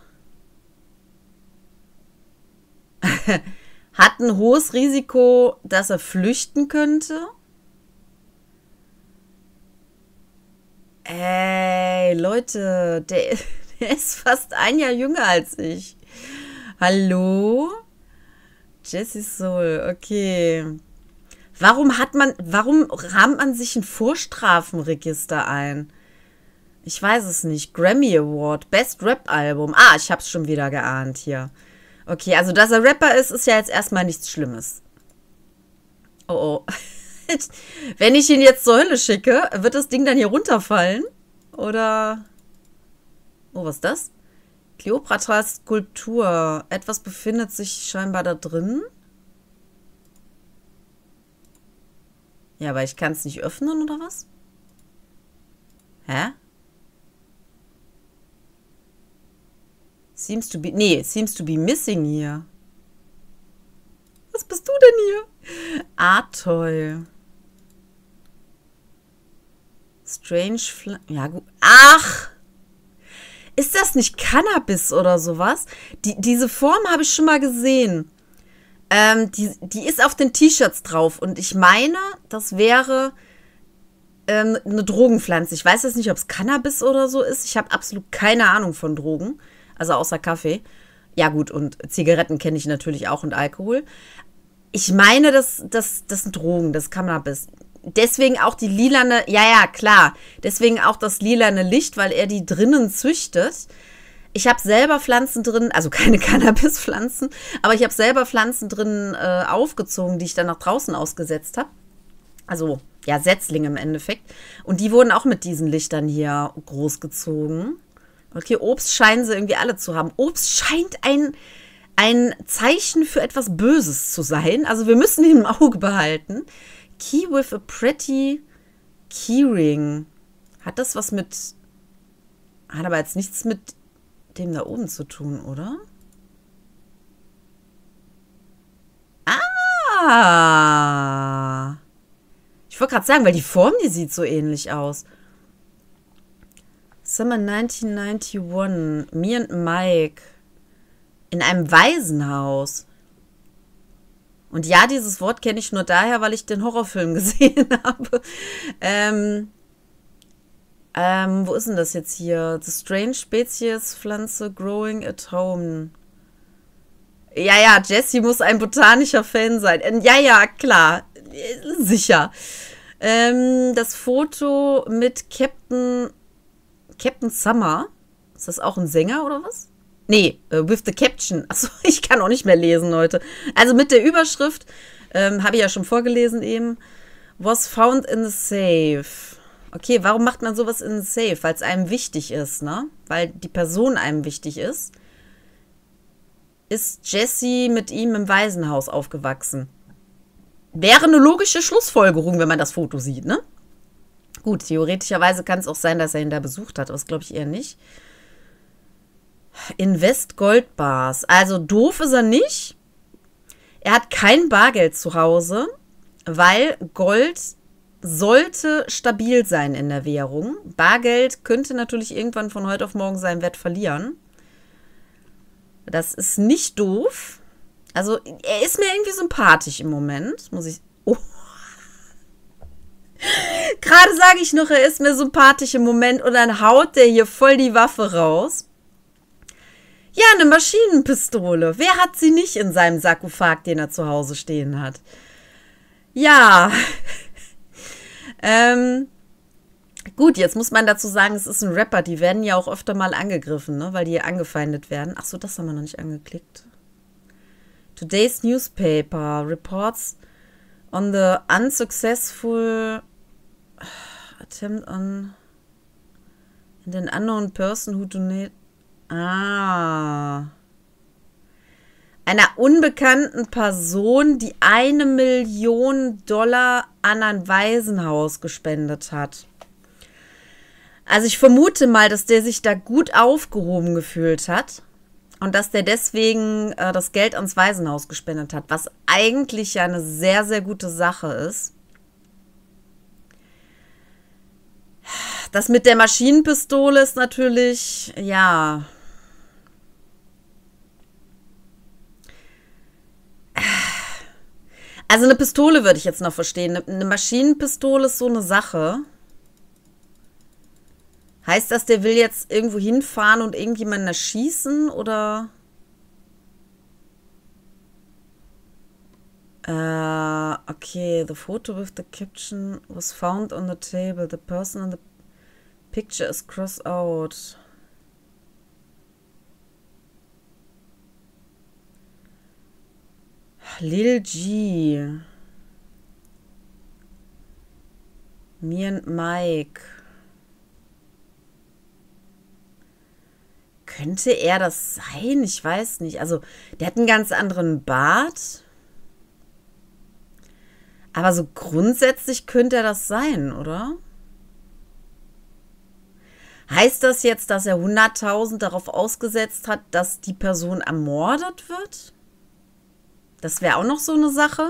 A: Hat ein hohes Risiko, dass er flüchten könnte. Ey, Leute, der, der ist fast ein Jahr jünger als ich. Hallo? Jesse Soul, okay. Warum hat man, warum rahmt man sich ein Vorstrafenregister ein? Ich weiß es nicht. Grammy Award, Best Rap Album. Ah, ich hab's schon wieder geahnt hier. Okay, also dass er Rapper ist, ist ja jetzt erstmal nichts Schlimmes. Oh oh. Wenn ich ihn jetzt zur Hölle schicke, wird das Ding dann hier runterfallen? Oder? Oh, was ist das? Kleopatras Skulptur. Etwas befindet sich scheinbar da drin. Ja, aber ich kann es nicht öffnen, oder was? Hä? Seems to be... Nee, seems to be missing hier. Was bist du denn hier? Ah, toll. Strange... Fl ja, gut. Ach! Ist das nicht Cannabis oder sowas? Die, diese Form habe ich schon mal gesehen. Ähm, die, die ist auf den T-Shirts drauf. Und ich meine, das wäre ähm, eine Drogenpflanze. Ich weiß jetzt nicht, ob es Cannabis oder so ist. Ich habe absolut keine Ahnung von Drogen. Also außer Kaffee. Ja gut, und Zigaretten kenne ich natürlich auch und Alkohol. Ich meine, das, das, das sind Drogen, das Cannabis. Deswegen auch die lilane, ja, ja, klar. Deswegen auch das lilane Licht, weil er die drinnen züchtet. Ich habe selber Pflanzen drin, also keine Cannabis-Pflanzen, aber ich habe selber Pflanzen drin äh, aufgezogen, die ich dann nach draußen ausgesetzt habe. Also, ja, Setzlinge im Endeffekt. Und die wurden auch mit diesen Lichtern hier großgezogen. Okay, Obst scheinen sie irgendwie alle zu haben. Obst scheint ein, ein Zeichen für etwas Böses zu sein. Also wir müssen ihn im Auge behalten. Key with a pretty keyring. Hat das was mit... Hat aber jetzt nichts mit dem da oben zu tun, oder? Ah! Ich wollte gerade sagen, weil die Form, die sieht so ähnlich aus. Summer neunzehnhunderteinundneunzig. Me and Mike. In einem Waisenhaus. Und ja, dieses Wort kenne ich nur daher, weil ich den Horrorfilm gesehen habe. Ähm, ähm, wo ist denn das jetzt hier? The Strange Species Pflanze Growing at Home. Ja, ja, Jesse muss ein botanischer Fan sein. Ähm, ja, ja, klar. Sicher. Ähm, das Foto mit Captain... Captain Summer. Ist das auch ein Sänger oder was? Nee, uh, with the caption. Achso, ich kann auch nicht mehr lesen, Leute. Also mit der Überschrift, ähm, habe ich ja schon vorgelesen eben. Was found in the safe. Okay, warum macht man sowas in the safe? Weil es einem wichtig ist, ne? Weil die Person einem wichtig ist. Ist Jesse mit ihm im Waisenhaus aufgewachsen? Wäre eine logische Schlussfolgerung, wenn man das Foto sieht, ne? Gut, theoretischerweise kann es auch sein, dass er ihn da besucht hat, aber das glaube ich eher nicht. Invest Goldbars. Also doof ist er nicht. Er hat kein Bargeld zu Hause, weil Gold sollte stabil sein in der Währung. Bargeld könnte natürlich irgendwann von heute auf morgen seinen Wert verlieren. Das ist nicht doof. Also er ist mir irgendwie sympathisch im Moment, muss ich... Oh. Gerade sage ich noch, er ist mir sympathisch im Moment und dann haut der hier voll die Waffe raus. Ja, eine Maschinenpistole. Wer hat sie nicht in seinem Sarkophag, den er zu Hause stehen hat? Ja. ähm, gut, jetzt muss man dazu sagen, es ist ein Rapper. Die werden ja auch öfter mal angegriffen, ne? Weil die angefeindet werden. Ach so, das haben wir noch nicht angeklickt. Today's Newspaper reports on the unsuccessful attempt on an unknown person who donate. Ah. Einer unbekannten Person, die eine Million Dollar an ein Waisenhaus gespendet hat. Also ich vermute mal, dass der sich da gut aufgehoben gefühlt hat. Und dass der deswegen äh, das Geld ans Waisenhaus gespendet hat, was eigentlich ja eine sehr, sehr gute Sache ist. Das mit der Maschinenpistole ist natürlich, ja. Also eine Pistole würde ich jetzt noch verstehen. Eine Maschinenpistole ist so eine Sache. Heißt das, der will jetzt irgendwo hinfahren und irgendjemanden erschießen, oder? Uh, okay, the photo with the caption was found on the table. The person in the picture is crossed out. Lil G. Me and Mike. Könnte er das sein? Ich weiß nicht. Also, der hat einen ganz anderen Bart. Aber so grundsätzlich könnte er das sein, oder? Heißt das jetzt, dass er hunderttausend darauf ausgesetzt hat, dass die Person ermordet wird? Das wäre auch noch so eine Sache.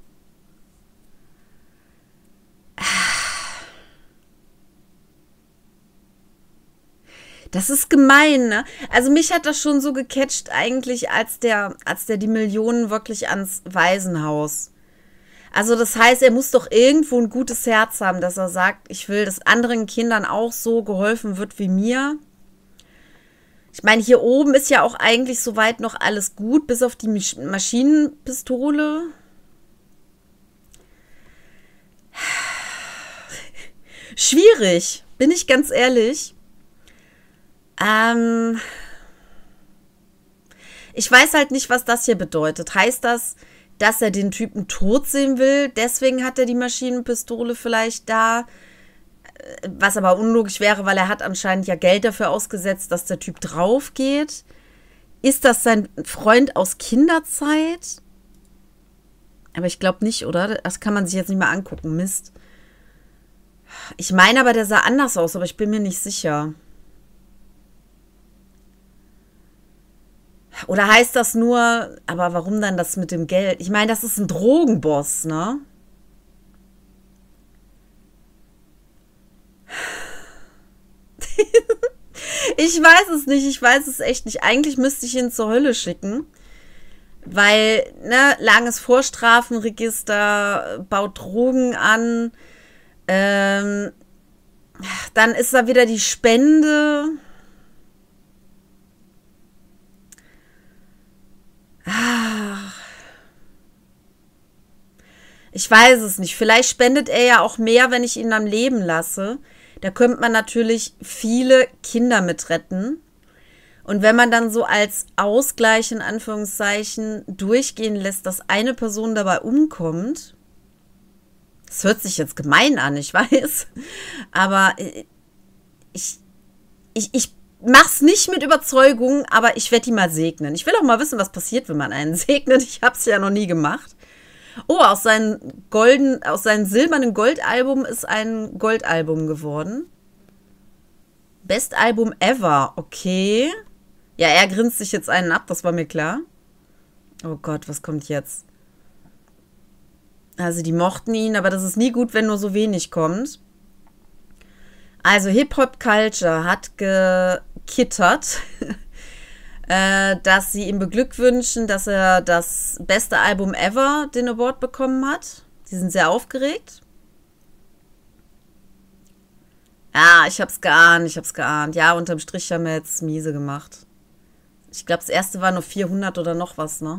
A: Das ist gemein, ne? Also mich hat das schon so gecatcht eigentlich, als der, als der die Millionen wirklich ans Waisenhaus. Also das heißt, er muss doch irgendwo ein gutes Herz haben, dass er sagt, ich will, dass anderen Kindern auch so geholfen wird wie mir. Ich meine, hier oben ist ja auch eigentlich soweit noch alles gut, bis auf die Maschinenpistole. Schwierig, bin ich ganz ehrlich. Ähm, ich weiß halt nicht, was das hier bedeutet. Heißt das, dass er den Typen tot sehen will? Deswegen hat er die Maschinenpistole vielleicht da. Was aber unlogisch wäre, weil er hat anscheinend ja Geld dafür ausgesetzt, dass der Typ drauf geht. Ist das sein Freund aus Kinderzeit? Aber ich glaube nicht, oder? Das kann man sich jetzt nicht mehr angucken. Mist. Ich meine aber, der sah anders aus, aber ich bin mir nicht sicher. Oder heißt das nur, aber warum dann das mit dem Geld? Ich meine, das ist ein Drogenboss, ne? Ich weiß es nicht, ich weiß es echt nicht. Eigentlich müsste ich ihn zur Hölle schicken, weil, ne, langes Vorstrafenregister, baut Drogen an, ähm, dann ist da wieder die Spende. Ich weiß es nicht. Vielleicht spendet er ja auch mehr, wenn ich ihn am Leben lasse. Da könnte man natürlich viele Kinder mit retten. Und wenn man dann so als Ausgleich in Anführungszeichen durchgehen lässt, dass eine Person dabei umkommt, das hört sich jetzt gemein an, ich weiß, aber ich, ich, ich mach's nicht mit Überzeugung, aber ich werde die mal segnen. Ich will auch mal wissen, was passiert, wenn man einen segnet. Ich habe es ja noch nie gemacht. Oh, aus seinem golden, aus seinem silbernen Goldalbum ist ein Goldalbum geworden. Best Album ever. Okay. Ja, er grinst sich jetzt einen ab, das war mir klar. Oh Gott, was kommt jetzt? Also die mochten ihn, aber das ist nie gut, wenn nur so wenig kommt. Also Hip-Hop-Culture hat gekittert, äh, dass sie ihm beglückwünschen, dass er das beste Album ever den Award bekommen hat. Die sind sehr aufgeregt. Ja, ich hab's geahnt, ich hab's geahnt. Ja, unterm Strich haben wir jetzt miese gemacht. Ich glaube, das erste war nur vierhundert oder noch was, ne?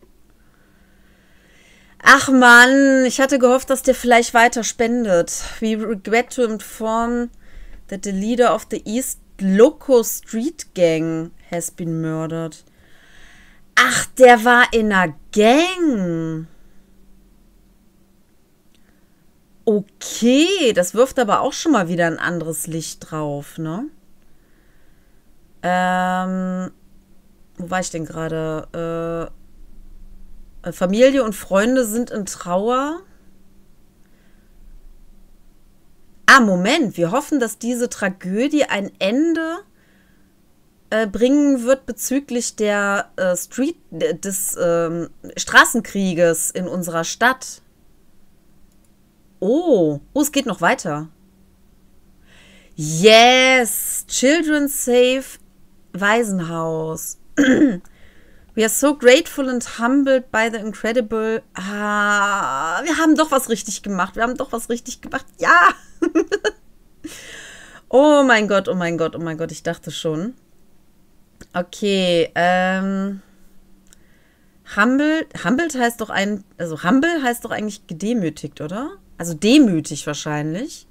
A: Ach Mann, ich hatte gehofft, dass der vielleicht weiter spendet. We regret to inform that the leader of the East Loco Street Gang has been murdered. Ach, der war in einer Gang. Okay, das wirft aber auch schon mal wieder ein anderes Licht drauf, ne? Ähm, wo war ich denn gerade? Äh, Familie und Freunde sind in Trauer. Ah, Moment, wir hoffen, dass diese Tragödie ein Ende äh, bringen wird bezüglich der äh, Street, des ähm, Straßenkrieges in unserer Stadt. Oh, oh, es geht noch weiter. Yes, Children Safe Waisenhaus. We are so grateful and humbled by the incredible. Ah, wir haben doch was richtig gemacht. Wir haben doch was richtig gemacht. Ja. Oh mein Gott, oh mein Gott, oh mein Gott. Ich dachte schon. Okay. Ähm. Humbled. Humbled heißt doch ein. Also humble heißt doch eigentlich gedemütigt, oder? Also demütig wahrscheinlich.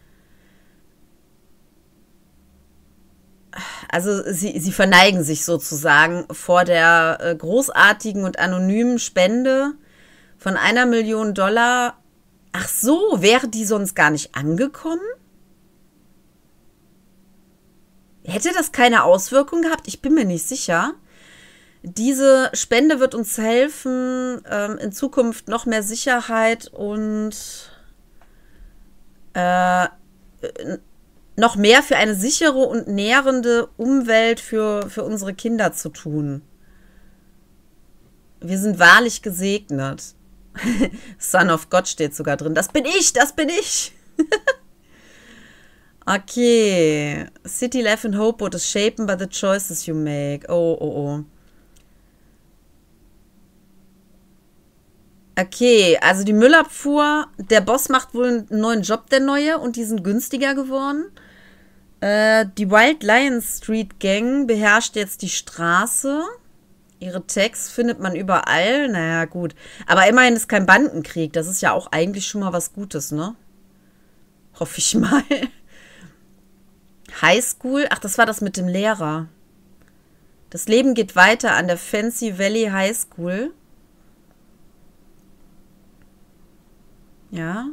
A: Also sie, sie verneigen sich sozusagen vor der äh, großartigen und anonymen Spende von einer Million Dollar. Ach so, wäre die sonst gar nicht angekommen? Hätte das keine Auswirkung gehabt? Ich bin mir nicht sicher. Diese Spende wird uns helfen, ähm, in Zukunft noch mehr Sicherheit und äh, noch mehr für eine sichere und nährende Umwelt für, für unsere Kinder zu tun. Wir sind wahrlich gesegnet. Son of God steht sogar drin. Das bin ich, das bin ich. Okay. City life and hope is shapen by the choices you make. Oh, oh, oh. Okay, also die Müllabfuhr, der Boss macht wohl einen neuen Job, der Neue, und die sind günstiger geworden. Äh, die Wild Lion Street Gang beherrscht jetzt die Straße. Ihre Tags findet man überall. Naja, gut. Aber immerhin ist kein Bandenkrieg. Das ist ja auch eigentlich schon mal was Gutes, ne? Hoffe ich mal. Highschool. Ach, das war das mit dem Lehrer. Das Leben geht weiter an der Fancy Valley High School. Ja.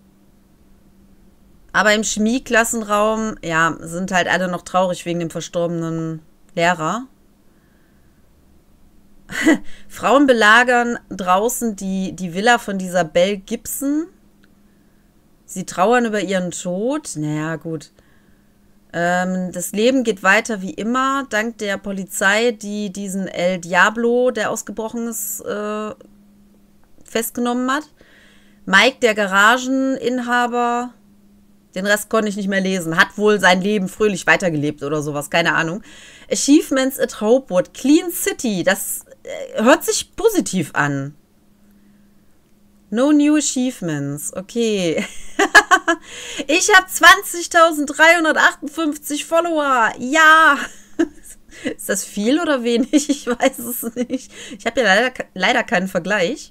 A: Aber im Chemieklassenraum, ja, sind halt alle noch traurig wegen dem verstorbenen Lehrer. Frauen belagern draußen die, die Villa von dieser Belle Gibson. Sie trauern über ihren Tod. Naja, gut. Ähm, das Leben geht weiter wie immer, dank der Polizei, die diesen El Diablo, der ausgebrochen ist, äh, festgenommen hat. Mike, der Garageninhaber, den Rest konnte ich nicht mehr lesen, hat wohl sein Leben fröhlich weitergelebt oder sowas, keine Ahnung. Achievements at Hopewood, Clean City, das äh, hört sich positiv an. No new achievements, okay. Ich habe zwanzigtausenddreihundertachtundfünfzig Follower, ja. Ist das viel oder wenig? Ich weiß es nicht. Ich habe ja leider, leider keinen Vergleich.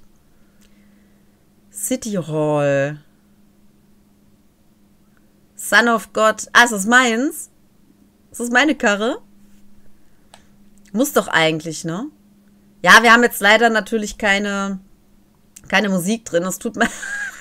A: City Hall. Son of God. Ah, ist das meins? Ist das meine Karre? Muss doch eigentlich, ne? Ja, wir haben jetzt leider natürlich keine, keine Musik drin. Es tut mir...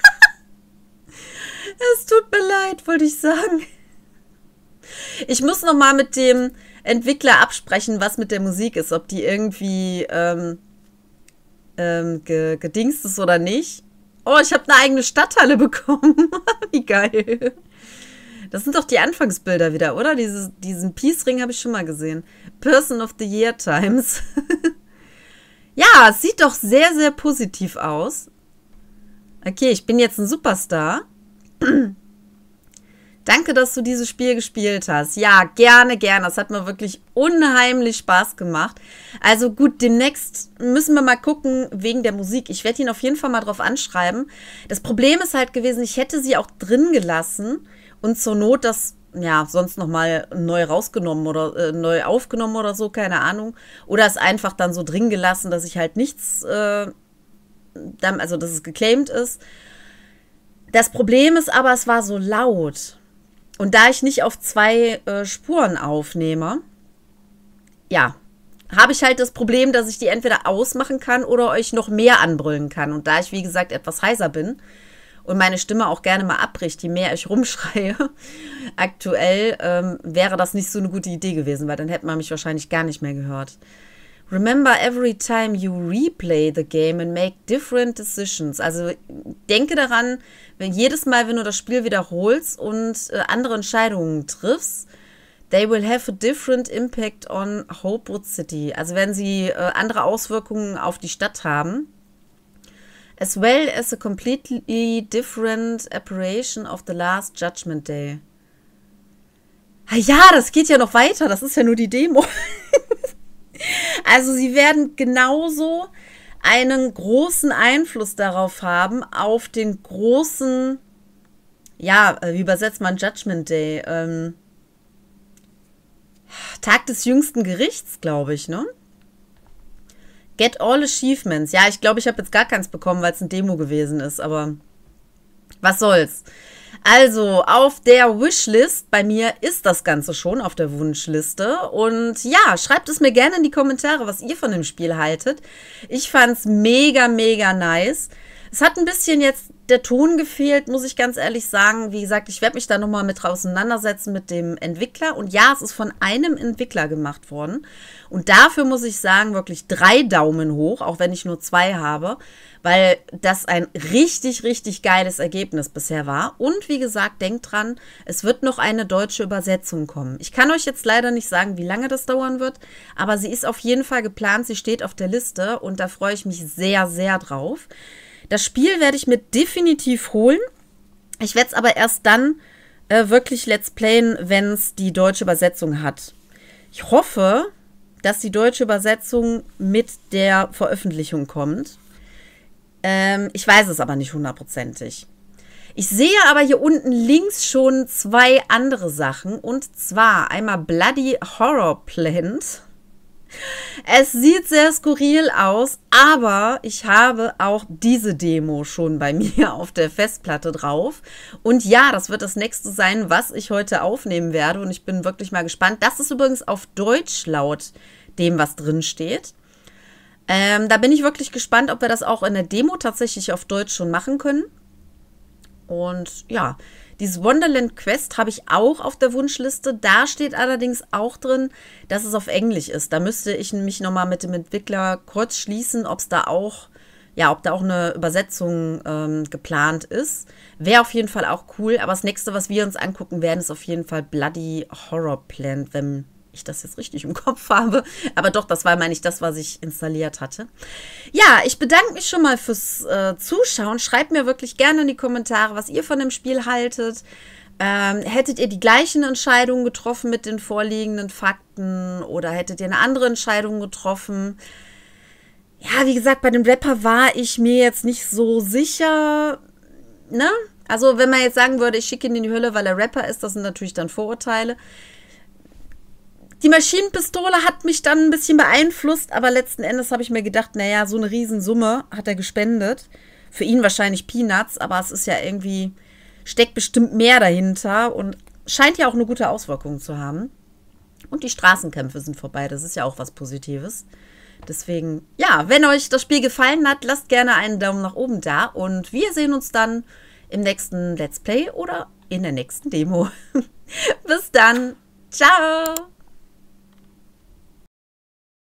A: Es tut mir leid, wollte ich sagen. Ich muss noch mal mit dem Entwickler absprechen, was mit der Musik ist. Ob die irgendwie ähm, ähm, ge gedingst ist oder nicht. Oh, ich habe eine eigene Stadthalle bekommen. Wie geil. Das sind doch die Anfangsbilder wieder, oder? Dieses, diesen Peace-Ring habe ich schon mal gesehen. Person of the Year Times. Ja, es sieht doch sehr, sehr positiv aus. Okay, ich bin jetzt ein Superstar. Danke, dass du dieses Spiel gespielt hast. Ja, gerne, gerne. Das hat mir wirklich unheimlich Spaß gemacht. Also gut, demnächst müssen wir mal gucken wegen der Musik. Ich werde ihn auf jeden Fall mal drauf anschreiben. Das Problem ist halt gewesen, ich hätte sie auch drin gelassen und zur Not das, ja, sonst nochmal neu rausgenommen oder äh, neu aufgenommen oder so, keine Ahnung. Oder es einfach dann so drin gelassen, dass ich halt nichts, äh, dann, also dass es geclaimed ist. Das Problem ist aber, es war so laut. Und da ich nicht auf zwei äh, Spuren aufnehme, ja, habe ich halt das Problem, dass ich die entweder ausmachen kann oder euch noch mehr anbrüllen kann. Und da ich, wie gesagt, etwas heiser bin und meine Stimme auch gerne mal abbricht, je mehr ich rumschreie, aktuell ähm, wäre das nicht so eine gute Idee gewesen, weil dann hätte man mich wahrscheinlich gar nicht mehr gehört. Remember every time you replay the game and make different decisions. Also denke daran, wenn jedes Mal, wenn du das Spiel wiederholst und äh, andere Entscheidungen triffst, They will have a different impact on Hopewood City. Also werden sie äh, andere Auswirkungen auf die Stadt haben. As well as a completely different apparition of the Last Judgment Day. Ah ja, das geht ja noch weiter. Das ist ja nur die Demo. Also sie werden genauso einen großen Einfluss darauf haben, auf den großen, ja, wie übersetzt man Judgment Day? Ähm, Tag des jüngsten Gerichts, glaube ich, ne? Get all achievements. Ja, ich glaube, ich habe jetzt gar keins bekommen, weil es ein Demo gewesen ist, aber was soll's. Also, auf der Wishlist bei mir ist das Ganze schon, auf der Wunschliste. Und ja, schreibt es mir gerne in die Kommentare, was ihr von dem Spiel haltet. Ich fand's mega, mega nice. Es hat ein bisschen jetzt der Ton gefehlt, muss ich ganz ehrlich sagen. Wie gesagt, ich werde mich da nochmal mit auseinandersetzen mit dem Entwickler. Und ja, es ist von einem Entwickler gemacht worden. Und dafür muss ich sagen, wirklich drei Daumen hoch, auch wenn ich nur zwei habe, weil das ein richtig, richtig geiles Ergebnis bisher war. Und wie gesagt, denkt dran, es wird noch eine deutsche Übersetzung kommen. Ich kann euch jetzt leider nicht sagen, wie lange das dauern wird, aber sie ist auf jeden Fall geplant, sie steht auf der Liste und da freue ich mich sehr, sehr drauf. Das Spiel werde ich mir definitiv holen. Ich werde es aber erst dann äh, wirklich Let's Playen, wenn es die deutsche Übersetzung hat. Ich hoffe, dass die deutsche Übersetzung mit der Veröffentlichung kommt. Ähm, ich weiß es aber nicht hundertprozentig. Ich sehe aber hier unten links schon zwei andere Sachen. Und zwar einmal Bloody Horror Plant. Es sieht sehr skurril aus, aber ich habe auch diese Demo schon bei mir auf der Festplatte drauf. Und ja, das wird das nächste sein, was ich heute aufnehmen werde. Und ich bin wirklich mal gespannt. Das ist übrigens auf Deutsch laut dem, was drin steht. Ähm, da bin ich wirklich gespannt, ob wir das auch in der Demo tatsächlich auf Deutsch schon machen können. Und ja, dieses Wonderland Quest habe ich auch auf der Wunschliste. Da steht allerdings auch drin, dass es auf Englisch ist. Da müsste ich mich nochmal mit dem Entwickler kurz schließen, ob es da auch, ja, ob da auch eine Übersetzung ähm, geplant ist. Wäre auf jeden Fall auch cool. Aber das nächste, was wir uns angucken werden, ist auf jeden Fall Bloody Horror Plant, wenn ich das jetzt richtig im Kopf habe. Aber doch, das war, meine ich, das, was ich installiert hatte. Ja, ich bedanke mich schon mal fürs äh, Zuschauen. Schreibt mir wirklich gerne in die Kommentare, was ihr von dem Spiel haltet. Ähm, hättet ihr die gleichen Entscheidungen getroffen mit den vorliegenden Fakten oder hättet ihr eine andere Entscheidung getroffen? Ja, wie gesagt, bei dem Rapper war ich mir jetzt nicht so sicher, ne? Also, wenn man jetzt sagen würde, ich schicke ihn in die Hölle, weil er Rapper ist, das sind natürlich dann Vorurteile. Die Maschinenpistole hat mich dann ein bisschen beeinflusst, aber letzten Endes habe ich mir gedacht, naja, so eine Riesensumme hat er gespendet. Für ihn wahrscheinlich Peanuts, aber es ist ja irgendwie, steckt bestimmt mehr dahinter und scheint ja auch eine gute Auswirkung zu haben. Und die Straßenkämpfe sind vorbei, das ist ja auch was Positives. Deswegen, ja, wenn euch das Spiel gefallen hat, lasst gerne einen Daumen nach oben da und wir sehen uns dann im nächsten Let's Play oder in der nächsten Demo. Bis dann, ciao!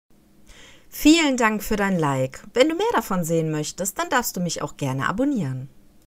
A: Vielen Dank für dein Like. Wenn du mehr davon sehen möchtest, dann darfst du mich auch gerne abonnieren.